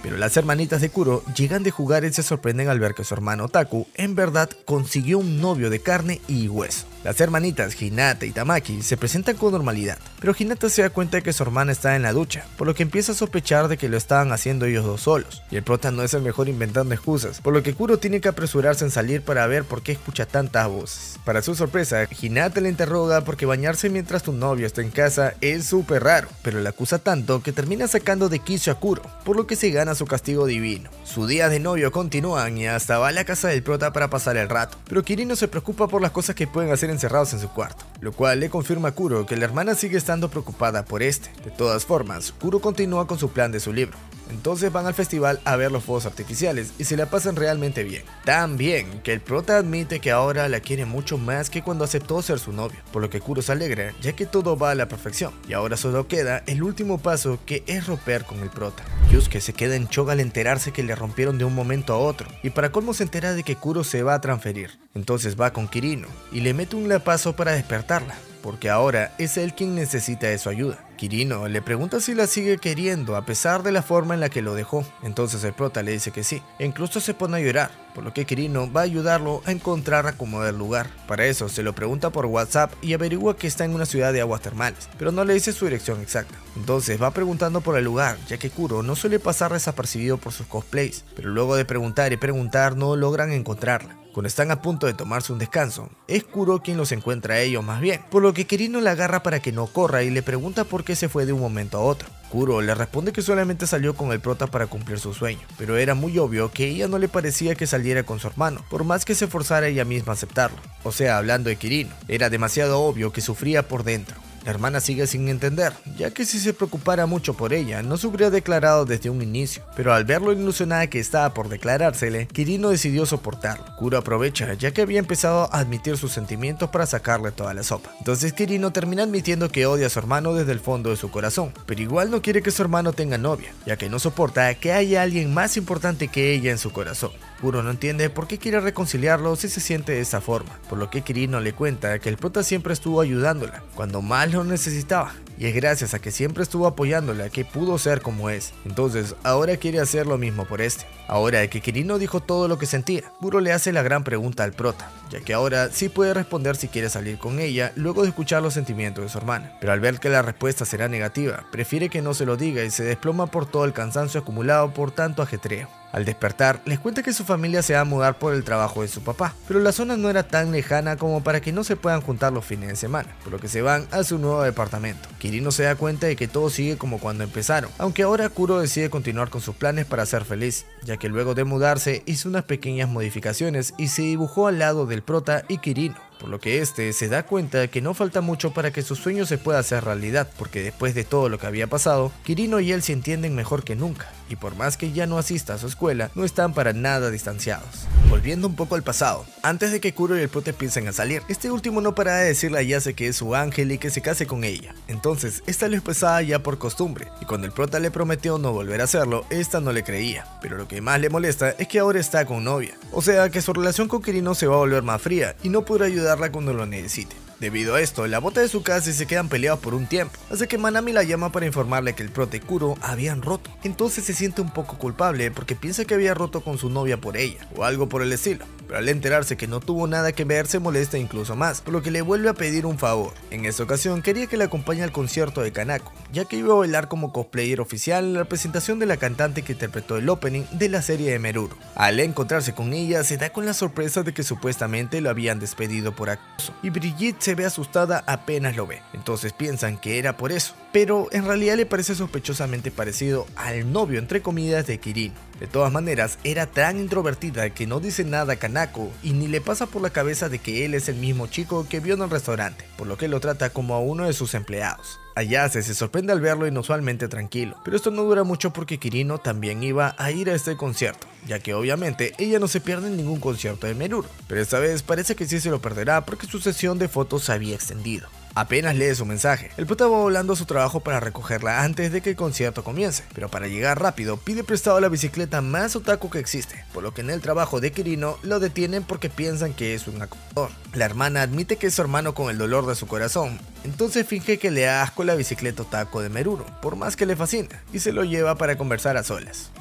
Pero las hermanitas de Kuro llegan de jugar y se sorprenden al ver que su hermano Taku en verdad consiguió un novio de carne y hueso. Las hermanitas Hinata y Tamaki se presentan con normalidad, pero Hinata se da cuenta de que su hermana está en la ducha, por lo que empieza a sospechar de que lo estaban haciendo ellos dos solos, y el prota no es el mejor inventando excusas, por lo que Kuro tiene que apresurarse en salir para ver por qué escucha tantas voces. Para su sorpresa, Hinata le interroga porque bañarse mientras tu novio está en casa es súper raro, pero le acusa tanto que termina sacando de quicio a Kuro, por lo que se gana su castigo divino. Sus días de novio continúan y hasta va a la casa del prota para pasar el rato, pero Kirino se preocupa por las cosas que pueden hacer encerrados en su cuarto, lo cual le confirma a Kuro que la hermana sigue estando preocupada por este. De todas formas, Kuro continúa con su plan de su libro. Entonces van al festival a ver los fuegos artificiales y se la pasan realmente bien. Tan bien que el prota admite que ahora la quiere mucho más que cuando aceptó ser su novio, por lo que Kuro se alegra ya que todo va a la perfección. Y ahora solo queda el último paso, que es romper con el prota. Yusuke se queda en shock al enterarse que le rompieron de un momento a otro, y para colmo se entera de que Kuro se va a transferir. Entonces va con Kirino y le mete un lapazo para despertarla, porque ahora es él quien necesita de su ayuda. Kirino le pregunta si la sigue queriendo a pesar de la forma en la que lo dejó, entonces el prota le dice que sí, e incluso se pone a llorar, por lo que Kirino va a ayudarlo a encontrar acomodar el lugar. Para eso se lo pregunta por WhatsApp y averigua que está en una ciudad de aguas termales, pero no le dice su dirección exacta. Entonces va preguntando por el lugar, ya que Kuro no suele pasar desapercibido por sus cosplays, pero luego de preguntar y preguntar no logran encontrarla. Cuando están a punto de tomarse un descanso, es Kuro quien los encuentra a ellos más bien, por lo que Kirino la agarra para que no corra y le pregunta por qué se fue de un momento a otro. Kuro le responde que solamente salió con el prota para cumplir su sueño, pero era muy obvio que a ella no le parecía que saliera con su hermano, por más que se forzara ella misma a aceptarlo. O sea, hablando de Kirino, era demasiado obvio que sufría por dentro. La hermana sigue sin entender, ya que si se preocupara mucho por ella, no se hubiera declarado desde un inicio, pero al ver lo ilusionada que estaba por declarársele, Kirino decidió soportarlo. Kuro aprovecha, ya que había empezado a admitir sus sentimientos para sacarle toda la sopa. Entonces Kirino termina admitiendo que odia a su hermano desde el fondo de su corazón, pero igual no quiere que su hermano tenga novia, ya que no soporta que haya alguien más importante que ella en su corazón. Kuro no entiende por qué quiere reconciliarlo si se siente de esa forma, por lo que Kirino le cuenta que el prota siempre estuvo ayudándola cuando más lo necesitaba, y es gracias a que siempre estuvo apoyándola que pudo ser como es. Entonces ahora quiere hacer lo mismo por este. Ahora que Kirino dijo todo lo que sentía, Kuro le hace la gran pregunta al prota, ya que ahora sí puede responder si quiere salir con ella luego de escuchar los sentimientos de su hermana, pero al ver que la respuesta será negativa, prefiere que no se lo diga y se desploma por todo el cansancio acumulado por tanto ajetreo. Al despertar, les cuenta que su familia se va a mudar por el trabajo de su papá, pero la zona no era tan lejana como para que no se puedan juntar los fines de semana, por lo que se van a su nuevo departamento. Kirino se da cuenta de que todo sigue como cuando empezaron, aunque ahora Kuro decide continuar con sus planes para ser feliz, ya que luego de mudarse hizo unas pequeñas modificaciones y se dibujó al lado del prota y Kirino, por lo que este se da cuenta de que no falta mucho para que su sueño se pueda hacer realidad, porque después de todo lo que había pasado, Kirino y él se entienden mejor que nunca, y por más que ya no asista a su escuela, no están para nada distanciados. Volviendo un poco al pasado, antes de que Kuro y el prota empiecen a salir, este último no para de decirle a Yase que es su ángel y que se case con ella. Entonces, esta lo empezaba ya por costumbre, y cuando el prota le prometió no volver a hacerlo, esta no le creía. Pero lo que más le molesta es que ahora está con novia, o sea que su relación con Kirino se va a volver más fría y no podrá ayudarla cuando lo necesite. Debido a esto, la bota de su casa y se quedan peleados por un tiempo, así que Manami la llama para informarle que el prota y Kuro habían roto. Entonces se siente un poco culpable porque piensa que había roto con su novia por ella, o algo por el estilo, pero al enterarse que no tuvo nada que ver se molesta incluso más, por lo que le vuelve a pedir un favor. En esta ocasión quería que le acompañe al concierto de Kanako, ya que iba a bailar como cosplayer oficial en la presentación de la cantante que interpretó el opening de la serie de Meruru. Al encontrarse con ella se da con la sorpresa de que supuestamente lo habían despedido por acoso, y Brigitte se ve asustada apenas lo ve, entonces piensan que era por eso, pero en realidad le parece sospechosamente parecido al novio entre comillas de Kirino. De todas maneras, era tan introvertida que no dice nada a Kanako y ni le pasa por la cabeza de que él es el mismo chico que vio en el restaurante, por lo que lo trata como a uno de sus empleados. Ayase se sorprende al verlo inusualmente tranquilo, pero esto no dura mucho porque Kirino también iba a ir a este concierto, ya que obviamente ella no se pierde en ningún concierto de Meruru, pero esta vez parece que sí se lo perderá porque su sesión de fotos se había extendido. Apenas lee su mensaje, el prota va volando a su trabajo para recogerla antes de que el concierto comience, pero para llegar rápido pide prestado la bicicleta más otaku que existe, por lo que en el trabajo de Kirino lo detienen porque piensan que es un acosador. La hermana admite que es su hermano con el dolor de su corazón, entonces finge que le da asco la bicicleta otaku de Meruru, por más que le fascina, y se lo lleva para conversar a solas.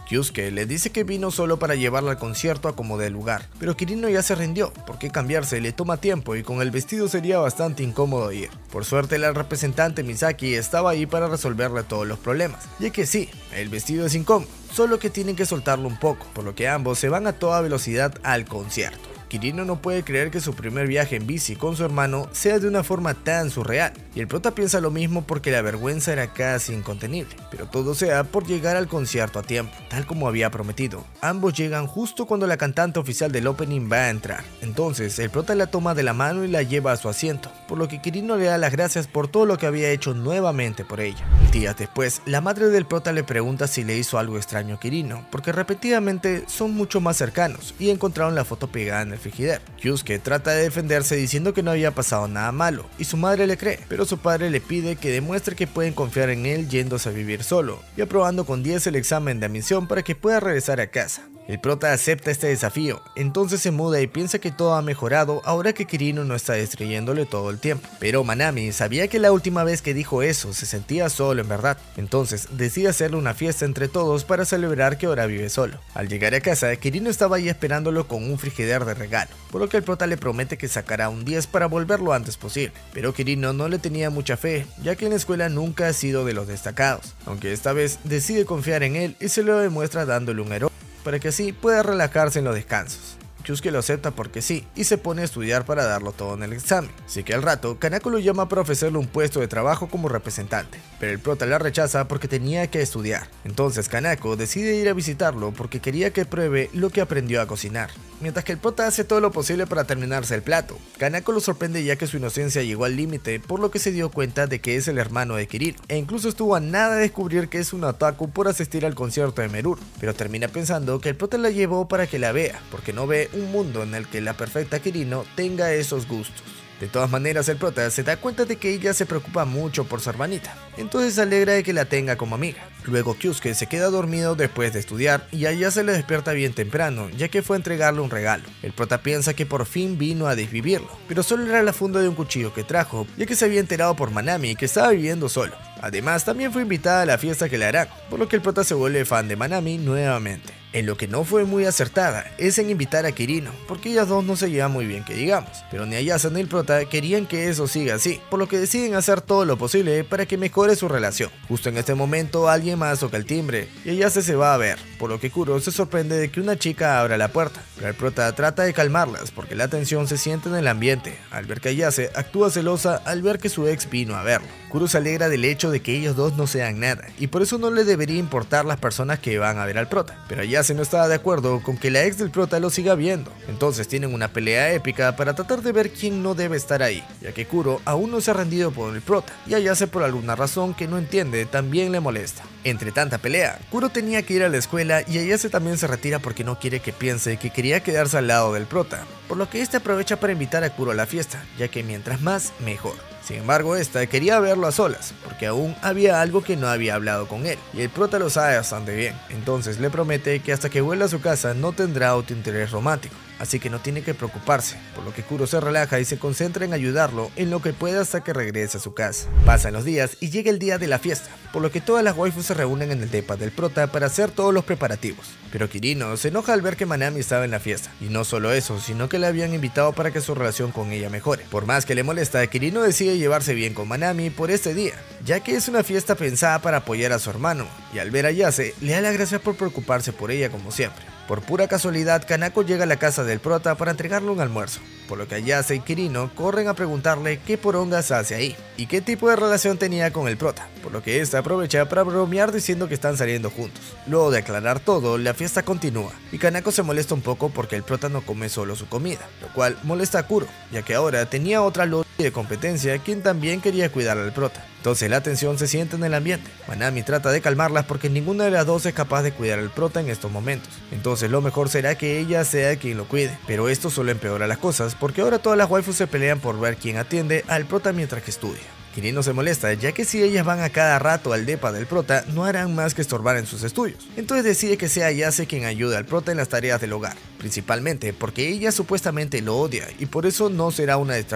Kyusuke le dice que vino solo para llevarla al concierto a como dé lugar, pero Kirino ya se rindió, porque cambiarse le toma tiempo y con el vestido sería bastante incómodo ir. Por suerte la representante Misaki estaba ahí para resolverle todos los problemas, ya que sí, el vestido es incómodo, solo que tienen que soltarlo un poco, por lo que ambos se van a toda velocidad al concierto. Kirino no puede creer que su primer viaje en bici con su hermano sea de una forma tan surreal, y el prota piensa lo mismo porque la vergüenza era casi incontenible, pero todo sea por llegar al concierto a tiempo, tal como había prometido. Ambos llegan justo cuando la cantante oficial del opening va a entrar, entonces el prota la toma de la mano y la lleva a su asiento, por lo que Kirino le da las gracias por todo lo que había hecho nuevamente por ella. Días después, la madre del prota le pregunta si le hizo algo extraño a Kirino, porque repetidamente son mucho más cercanos y encontraron la foto pegada en el frigider. Kyusuke trata de defenderse diciendo que no había pasado nada malo y su madre le cree, pero su padre le pide que demuestre que pueden confiar en él yéndose a vivir solo y aprobando con diez el examen de admisión para que pueda regresar a casa. El prota acepta este desafío, entonces se muda y piensa que todo ha mejorado ahora que Kirino no está destruyéndole todo el tiempo. Pero Manami sabía que la última vez que dijo eso se sentía solo en verdad, entonces decide hacerle una fiesta entre todos para celebrar que ahora vive solo. Al llegar a casa, Kirino estaba ahí esperándolo con un frigider de regalo, por lo que el prota le promete que sacará un diez para volver lo antes posible. Pero Kirino no le tenía mucha fe, ya que en la escuela nunca ha sido de los destacados, aunque esta vez decide confiar en él y se lo demuestra dándole un héroe, para que así pueda relajarse en los descansos. Kyusuke lo acepta porque sí, y se pone a estudiar para darlo todo en el examen. Así que al rato, Kanako lo llama para ofrecerle un puesto de trabajo como representante, pero el prota la rechaza porque tenía que estudiar. Entonces Kanako decide ir a visitarlo porque quería que pruebe lo que aprendió a cocinar. Mientras que el prota hace todo lo posible para terminarse el plato, Kanako lo sorprende ya que su inocencia llegó al límite, por lo que se dio cuenta de que es el hermano de Kirino, e incluso estuvo a nada de descubrir que es un otaku por asistir al concierto de Meruru, pero termina pensando que el prota la llevó para que la vea, porque no ve un mundo en el que la perfecta Kirino tenga esos gustos. De todas maneras, el prota se da cuenta de que ella se preocupa mucho por su hermanita, entonces se alegra de que la tenga como amiga. Luego Kyusuke se queda dormido después de estudiar y allá se le despierta bien temprano, ya que fue a entregarle un regalo. El prota piensa que por fin vino a desvivirlo, pero solo era la funda de un cuchillo que trajo, ya que se había enterado por Manami que estaba viviendo solo. Además, también fue invitada a la fiesta que le harán, por lo que el prota se vuelve fan de Manami nuevamente. En lo que no fue muy acertada es en invitar a Kirino, porque ellas dos no se llevan muy bien que digamos, pero ni Ayase ni el prota querían que eso siga así, por lo que deciden hacer todo lo posible para que mejore su relación. Justo en este momento alguien más toca el timbre y Ayase se va a ver, por lo que Kuro se sorprende de que una chica abra la puerta, pero el prota trata de calmarlas porque la tensión se siente en el ambiente, al ver que Ayase actúa celosa al ver que su ex vino a verlo. Kuro se alegra del hecho de que ellos dos no sean nada y por eso no le debería importar las personas que van a ver al prota, pero Ayase no estaba de acuerdo con que la ex del prota lo siga viendo, entonces tienen una pelea épica para tratar de ver quién no debe estar ahí, ya que Kuro aún no se ha rendido por el prota y Ayase por alguna razón que no entiende también le molesta. Entre tanta pelea, Kuro tenía que ir a la escuela y Ayase también se retira porque no quiere que piense que quería quedarse al lado del prota, por lo que este aprovecha para invitar a Kuro a la fiesta, ya que mientras más, mejor. Sin embargo, esta quería verlo a solas, porque aún había algo que no había hablado con él, y el prota lo sabe bastante bien, entonces le promete que hasta que vuelva a su casa no tendrá otro interés romántico, así que no tiene que preocuparse, por lo que Kuro se relaja y se concentra en ayudarlo en lo que pueda hasta que regrese a su casa. Pasan los días y llega el día de la fiesta, por lo que todas las waifus se reúnen en el depa del prota para hacer todos los preparativos, pero Kirino se enoja al ver que Manami estaba en la fiesta, y no solo eso, sino que le habían invitado para que su relación con ella mejore. Por más que le molesta, Kirino decide llevarse bien con Manami por este día, ya que es una fiesta pensada para apoyar a su hermano, y al ver a Ayase, le da las gracias por preocuparse por ella como siempre. Por pura casualidad, Kanako llega a la casa del prota para entregarle un almuerzo, por lo que Ayase y Kirino corren a preguntarle qué porongas hace ahí, y qué tipo de relación tenía con el prota, por lo que este aprovecha para bromear diciendo que están saliendo juntos. Luego de aclarar todo, la fiesta continúa, y Kanako se molesta un poco porque el prota no come solo su comida, lo cual molesta a Kuro, ya que ahora tenía otra loli de competencia quien también quería cuidar al prota. Entonces la tensión se siente en el ambiente. Manami trata de calmarlas porque ninguna de las dos es capaz de cuidar al prota en estos momentos. Entonces lo mejor será que ella sea quien lo cuide. Pero esto solo empeora las cosas porque ahora todas las waifus se pelean por ver quién atiende al prota mientras que estudia. Kirino se molesta ya que si ellas van a cada rato al depa del prota no harán más que estorbar en sus estudios. Entonces decide que sea Ayase quien ayude al prota en las tareas del hogar, principalmente porque ella supuestamente lo odia y por eso no será una distracción.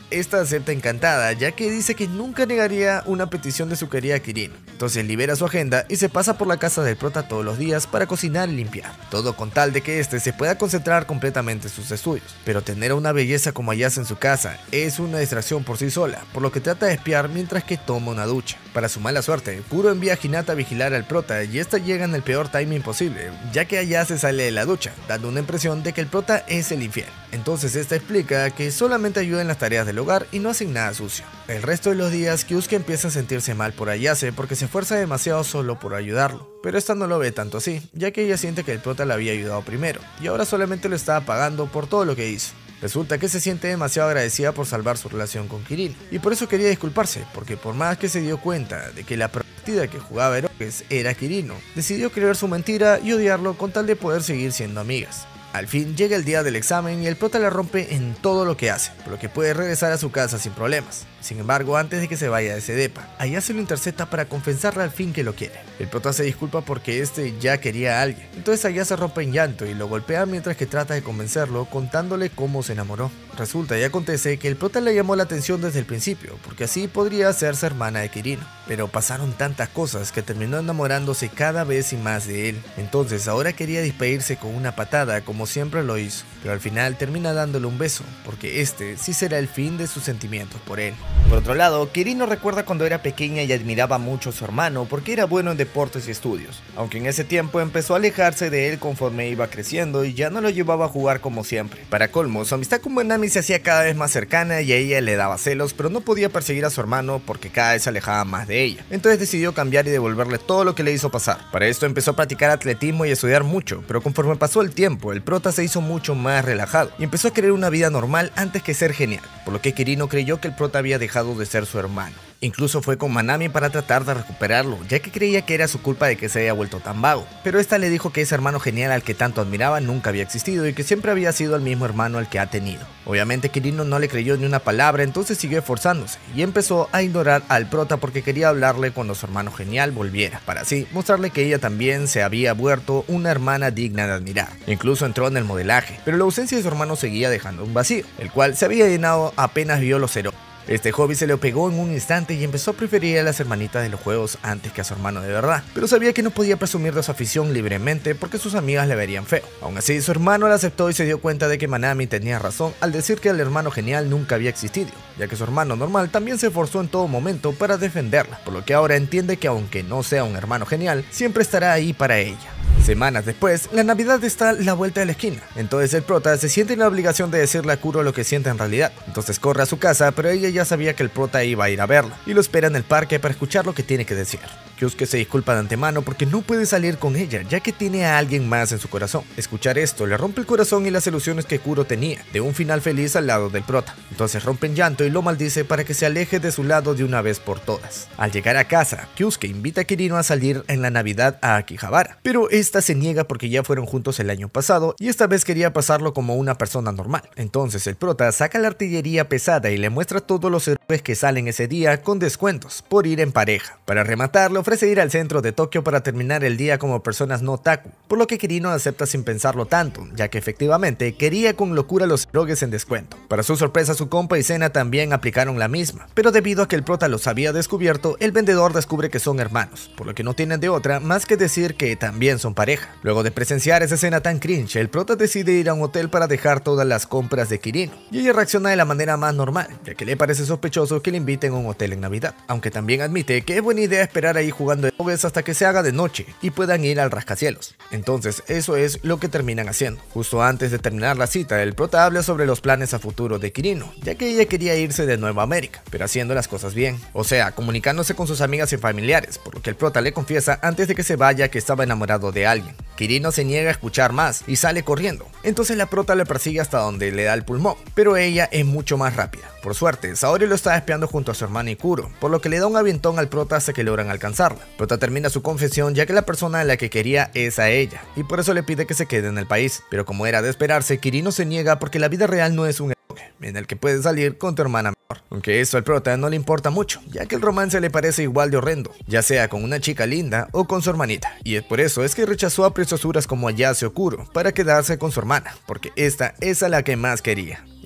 esta acepta encantada, ya que dice que nunca negaría una petición de su querida Kirino. Entonces libera su agenda y se pasa por la casa del prota todos los días para cocinar y limpiar, todo con tal de que este se pueda concentrar completamente en sus estudios. Pero tener a una belleza como Ayase en su casa es una distracción por sí sola, por lo que trata de espiar mientras que toma una ducha. Para su mala suerte, Kuro envía a Hinata a vigilar al prota y esta llega en el peor timing posible, ya que Ayase sale de la ducha, dando una impresión de que el prota es el infiel. Entonces esta explica que solamente ayuda en las tareas del hogar y no hacen nada sucio. El resto de los días, Kyusuke empieza a sentirse mal por Ayase porque se esfuerza demasiado solo por ayudarlo, pero esta no lo ve tanto así, ya que ella siente que el prota la había ayudado primero y ahora solamente lo estaba pagando por todo lo que hizo. Resulta que se siente demasiado agradecida por salvar su relación con Kirino, y por eso quería disculparse, porque por más que se dio cuenta de que la prometida que jugaba Eroges era Kirino, decidió creer su mentira y odiarlo con tal de poder seguir siendo amigas. Al fin llega el día del examen y el prota la rompe en todo lo que hace, por lo que puede regresar a su casa sin problemas. Sin embargo, antes de que se vaya de ese depa, Ayase lo intercepta para confesarle al fin que lo quiere. El prota se disculpa porque este ya quería a alguien, entonces Ayase rompe en llanto y lo golpea mientras que trata de convencerlo contándole cómo se enamoró. Resulta y acontece que el prota le llamó la atención desde el principio, porque así podría hacerse hermana de Kirino, pero pasaron tantas cosas que terminó enamorándose cada vez y más de él. Entonces ahora quería despedirse con una patada como siempre lo hizo, pero al final termina dándole un beso, porque este sí será el fin de sus sentimientos por él. Por otro lado, Kirino recuerda cuando era pequeña y admiraba mucho a su hermano porque era bueno en deportes y estudios, aunque en ese tiempo empezó a alejarse de él conforme iba creciendo y ya no lo llevaba a jugar como siempre. Para colmo, su amistad con Manami se hacía cada vez más cercana y a ella le daba celos, pero no podía perseguir a su hermano porque cada vez se alejaba más de ella. Entonces decidió cambiar y devolverle todo lo que le hizo pasar. Para esto empezó a practicar atletismo y a estudiar mucho, pero conforme pasó el tiempo, el prota se hizo mucho más relajado y empezó a querer una vida normal antes que ser genial, por lo que Kirino creyó que el prota había dejado de ser su hermano. Incluso fue con Manami para tratar de recuperarlo, ya que creía que era su culpa de que se haya vuelto tan vago. Pero esta le dijo que ese hermano genial al que tanto admiraba nunca había existido y que siempre había sido el mismo hermano al que ha tenido. Obviamente Kirino no le creyó ni una palabra, entonces siguió esforzándose y empezó a ignorar al prota porque quería hablarle cuando su hermano genial volviera, para así mostrarle que ella también se había vuelto una hermana digna de admirar. Incluso entró en el modelaje, pero la ausencia de su hermano seguía dejando un vacío, el cual se había llenado apenas vio los héroes. Este hobby se le pegó en un instante y empezó a preferir a las hermanitas de los juegos antes que a su hermano de verdad, pero sabía que no podía presumir de su afición libremente porque sus amigas le verían feo. Aún así, su hermano la aceptó y se dio cuenta de que Manami tenía razón al decir que el hermano genial nunca había existido, ya que su hermano normal también se esforzó en todo momento para defenderla, por lo que ahora entiende que aunque no sea un hermano genial, siempre estará ahí para ella. Semanas después, la Navidad está a la vuelta de la esquina, entonces el prota se siente en la obligación de decirle a Kuro lo que siente en realidad, entonces corre a su casa, pero ella ya sabía que el prota iba a ir a verla, y lo espera en el parque para escuchar lo que tiene que decir. Kyusuke se disculpa de antemano porque no puede salir con ella, ya que tiene a alguien más en su corazón. Escuchar esto le rompe el corazón y las ilusiones que Kuro tenía, de un final feliz al lado del prota. Entonces rompe en llanto y lo maldice para que se aleje de su lado de una vez por todas. Al llegar a casa, Kyusuke invita a Kirino a salir en la Navidad a Akihabara, pero esta se niega porque ya fueron juntos el año pasado y esta vez quería pasarlo como una persona normal. Entonces el prota saca la artillería pesada y le muestra todos los héroes que salen ese día con descuentos por ir en pareja. Para rematar, le ofrece ir al centro de Tokio para terminar el día como personas no otaku, por lo que Kirino acepta sin pensarlo tanto, ya que efectivamente quería con locura los eroges en descuento. Para su sorpresa, su compa y Sena también aplicaron la misma, pero debido a que el prota los había descubierto, el vendedor descubre que son hermanos, por lo que no tienen de otra más que decir que también son pareja. Luego de presenciar esa escena tan cringe, el prota decide ir a un hotel para dejar todas las compras de Kirino, y ella reacciona de la manera más normal, ya que le parece sospechoso que le inviten a un hotel en Navidad, aunque también admite que es buena idea esperar ahí jugando eroges hasta que se haga de noche y puedan ir al rascacielos. Entonces eso es lo que terminan haciendo. Justo antes de terminar la cita, el prota habla sobre los planes a futuro de Kirino, ya que ella quería irse de Nueva América, pero haciendo las cosas bien, o sea, comunicándose con sus amigas y familiares, por lo que el prota le confiesa antes de que se vaya que estaba enamorado de alguien. Kirino se niega a escuchar más y sale corriendo, entonces la prota le persigue hasta donde le da el pulmón, pero ella es mucho más rápida. Por suerte, Saori lo está espiando junto a su hermana Ikuro, por lo que le da un avientón al prota hasta que logran alcanzarla. Prota termina su confesión ya que la persona a la que quería es a ella, y por eso le pide que se quede en el país, pero como era de esperarse, Kirino se niega porque la vida real no es un eroge en el que puedes salir con tu hermana menor, aunque eso al prota no le importa mucho, ya que el romance le parece igual de horrendo, ya sea con una chica linda o con su hermanita, y es por eso es que rechazó a preciosuras como Ayase o Kuro para quedarse con su hermana, porque esta es a la que más quería.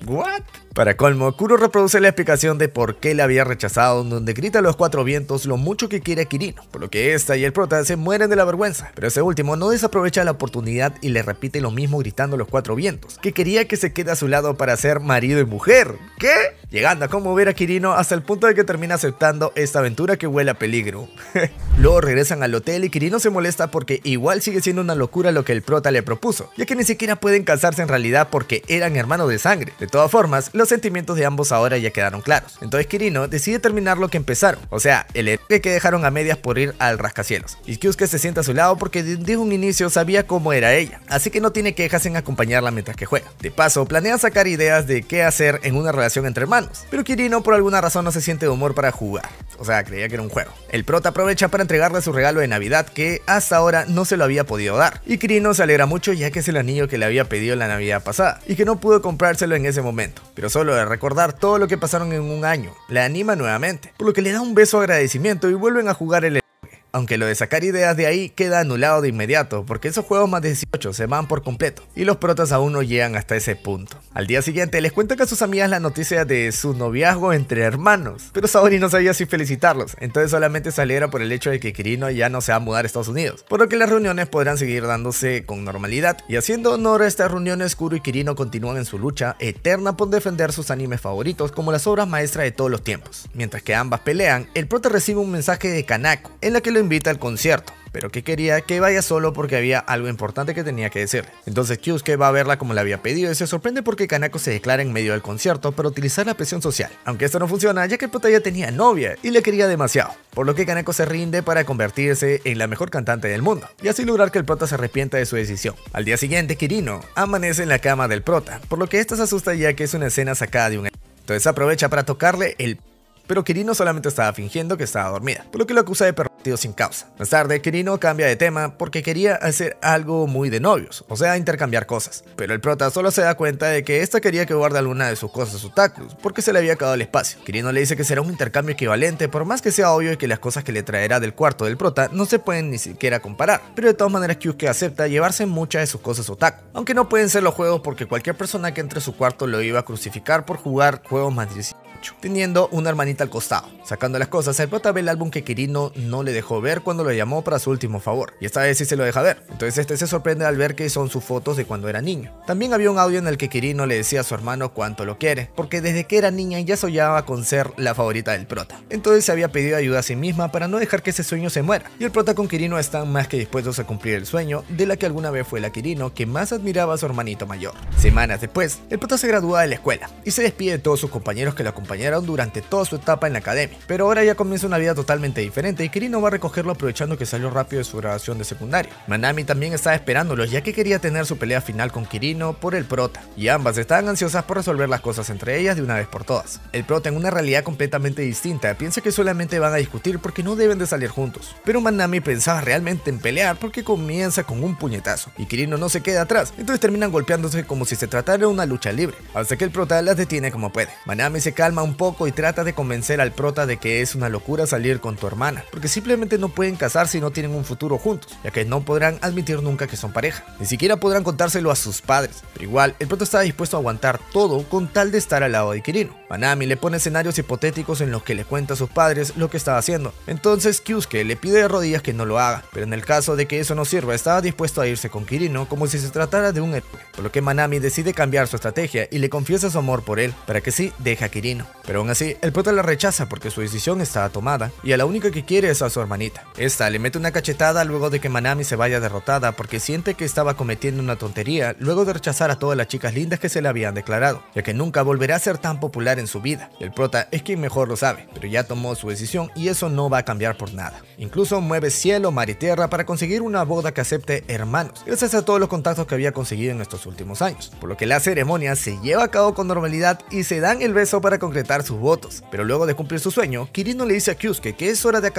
¿What? Para colmo, Kuro reproduce la explicación de por qué le había rechazado, donde grita a los cuatro vientos lo mucho que quiere a Kirino, por lo que esta y el prota se mueren de la vergüenza, pero ese último no desaprovecha la oportunidad y le repite lo mismo gritando a los cuatro vientos, que quería que se quede a su lado para ser marido y mujer. ¿Qué? Llegando a conmover a Kirino hasta el punto de que termina aceptando esta aventura que huele a peligro. Luego regresan al hotel y Kirino se molesta porque igual sigue siendo una locura lo que el prota le propuso, ya que ni siquiera pueden casarse en realidad porque eran hermanos de sangre. De todas formas, los sentimientos de ambos ahora ya quedaron claros. Entonces Kirino decide terminar lo que empezaron, o sea, el héroe que dejaron a medias por ir al rascacielos. Y Kyusuke se sienta a su lado porque desde un inicio sabía cómo era ella, así que no tiene quejas en acompañarla mientras que juega. De paso, planean sacar ideas de qué hacer en una relación entre hermanos, pero Kirino por alguna razón no se siente de humor para jugar, o sea, creía que era un juego. El prota aprovecha para entregarle su regalo de Navidad que hasta ahora no se lo había podido dar, y Kirino se alegra mucho ya que es el anillo que le había pedido la Navidad pasada, y que no pudo comprárselo en ese momento, pero solo de recordar todo lo que pasaron en un año, la anima nuevamente, por lo que le da un beso de agradecimiento y vuelven a jugar el aunque lo de sacar ideas de ahí queda anulado de inmediato, porque esos juegos más de dieciocho se van por completo, y los protas aún no llegan hasta ese punto. Al día siguiente les cuentan a sus amigas la noticia de su noviazgo entre hermanos, pero Saori no sabía si felicitarlos, entonces solamente se alegra por el hecho de que Kirino ya no se va a mudar a Estados Unidos, por lo que las reuniones podrán seguir dándose con normalidad, y haciendo honor a estas reuniones, Kuro y Kirino continúan en su lucha eterna por defender sus animes favoritos como las obras maestras de todos los tiempos. Mientras que ambas pelean, el prota recibe un mensaje de Kanako, en la que lo invita al concierto, pero que quería que vaya solo porque había algo importante que tenía que decirle. Entonces Kyusuke va a verla como le había pedido y se sorprende porque Kanako se declara en medio del concierto para utilizar la presión social, aunque esto no funciona ya que el prota ya tenía novia y le quería demasiado, por lo que Kanako se rinde para convertirse en la mejor cantante del mundo y así lograr que el prota se arrepienta de su decisión. Al día siguiente Kirino amanece en la cama del prota, por lo que esta se asusta ya que es una escena sacada de un... Entonces aprovecha para tocarle el... pero Kirino solamente estaba fingiendo que estaba dormida, por lo que lo acusa de pervertido sin causa. Más tarde, Kirino cambia de tema porque quería hacer algo muy de novios, o sea, intercambiar cosas, pero el prota solo se da cuenta de que esta quería que guarde alguna de sus cosas otakus, porque se le había acabado el espacio. Kirino le dice que será un intercambio equivalente, por más que sea obvio y que las cosas que le traerá del cuarto del prota no se pueden ni siquiera comparar, pero de todas maneras Kyusuke acepta llevarse muchas de sus cosas otaku, aunque no pueden ser los juegos porque cualquier persona que entre a su cuarto lo iba a crucificar por jugar juegos más dieciocho, teniendo una hermanita al costado. Sacando las cosas, el prota ve el álbum que Kirino no le dejó ver cuando lo llamó para su último favor, y esta vez sí se lo deja ver. Entonces este se sorprende al ver que son sus fotos de cuando era niño. También había un audio en el que Kirino le decía a su hermano cuánto lo quiere, porque desde que era niña ya soñaba con ser la favorita del prota. Entonces se había pedido ayuda a sí misma para no dejar que ese sueño se muera, y el prota con Kirino están más que dispuestos a cumplir el sueño de la que alguna vez fue la Kirino que más admiraba a su hermanito mayor. Semanas después, el prota se gradúa de la escuela y se despide de todos sus compañeros que lo acompañaron durante toda su etapa en la academia, pero ahora ya comienza una vida totalmente diferente y Kirino va a recogerlo aprovechando que salió rápido de su graduación de secundaria. Manami también estaba esperándolo ya que quería tener su pelea final con Kirino por el prota, y ambas estaban ansiosas por resolver las cosas entre ellas de una vez por todas. El prota, en una realidad completamente distinta, piensa que solamente van a discutir porque no deben de salir juntos, pero Manami pensaba realmente en pelear porque comienza con un puñetazo y Kirino no se queda atrás, entonces terminan golpeándose como si se tratara de una lucha libre, hasta que el prota las detiene como puede. Manami se calma un poco y trata de convencer al prota de que es una locura salir con tu hermana, porque simplemente no pueden casarse y no tienen un futuro juntos, ya que no podrán admitir nunca que son pareja, ni siquiera podrán contárselo a sus padres, pero igual el prota estaba dispuesto a aguantar todo con tal de estar al lado de Kirino. Manami le pone escenarios hipotéticos en los que le cuenta a sus padres lo que estaba haciendo, entonces Kyusuke le pide de rodillas que no lo haga, pero en el caso de que eso no sirva estaba dispuesto a irse con Kirino como si se tratara de un héroe, por lo que Manami decide cambiar su estrategia y le confiesa su amor por él, para que sí deje a Kirino, pero aún así el prota la rechaza porque su decisión estaba tomada y a la única que quiere es a su hermanita. Esta le mete una cachetada luego de que Manami se vaya derrotada porque siente que estaba cometiendo una tontería luego de rechazar a todas las chicas lindas que se le habían declarado, ya que nunca volverá a ser tan popular en su vida. El prota es quien mejor lo sabe, pero ya tomó su decisión y eso no va a cambiar por nada. Incluso mueve cielo, mar y tierra para conseguir una boda que acepte hermanos, gracias a todos los contactos que había conseguido en estos últimos años, por lo que la ceremonia se lleva a cabo con normalidad y se dan el beso para concretar sus votos. Pero luego de cumplir su sueño, Kirino le dice a Kyusuke que es hora de acabar como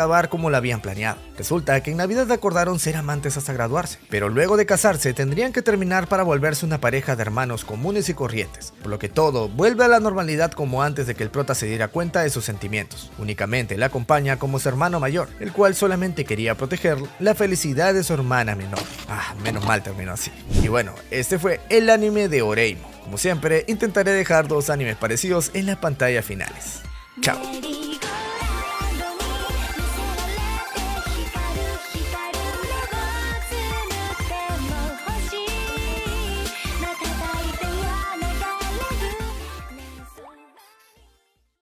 como lo habían planeado. Resulta que en Navidad acordaron ser amantes hasta graduarse, pero luego de casarse tendrían que terminar para volverse una pareja de hermanos comunes y corrientes, por lo que todo vuelve a la normalidad como antes de que el prota se diera cuenta de sus sentimientos. Únicamente la acompaña como su hermano mayor, el cual solamente quería proteger la felicidad de su hermana menor. Ah, menos mal terminó así. Y bueno, este fue el anime de Oreimo. Como siempre, intentaré dejar dos animes parecidos en las pantallas finales. Chao.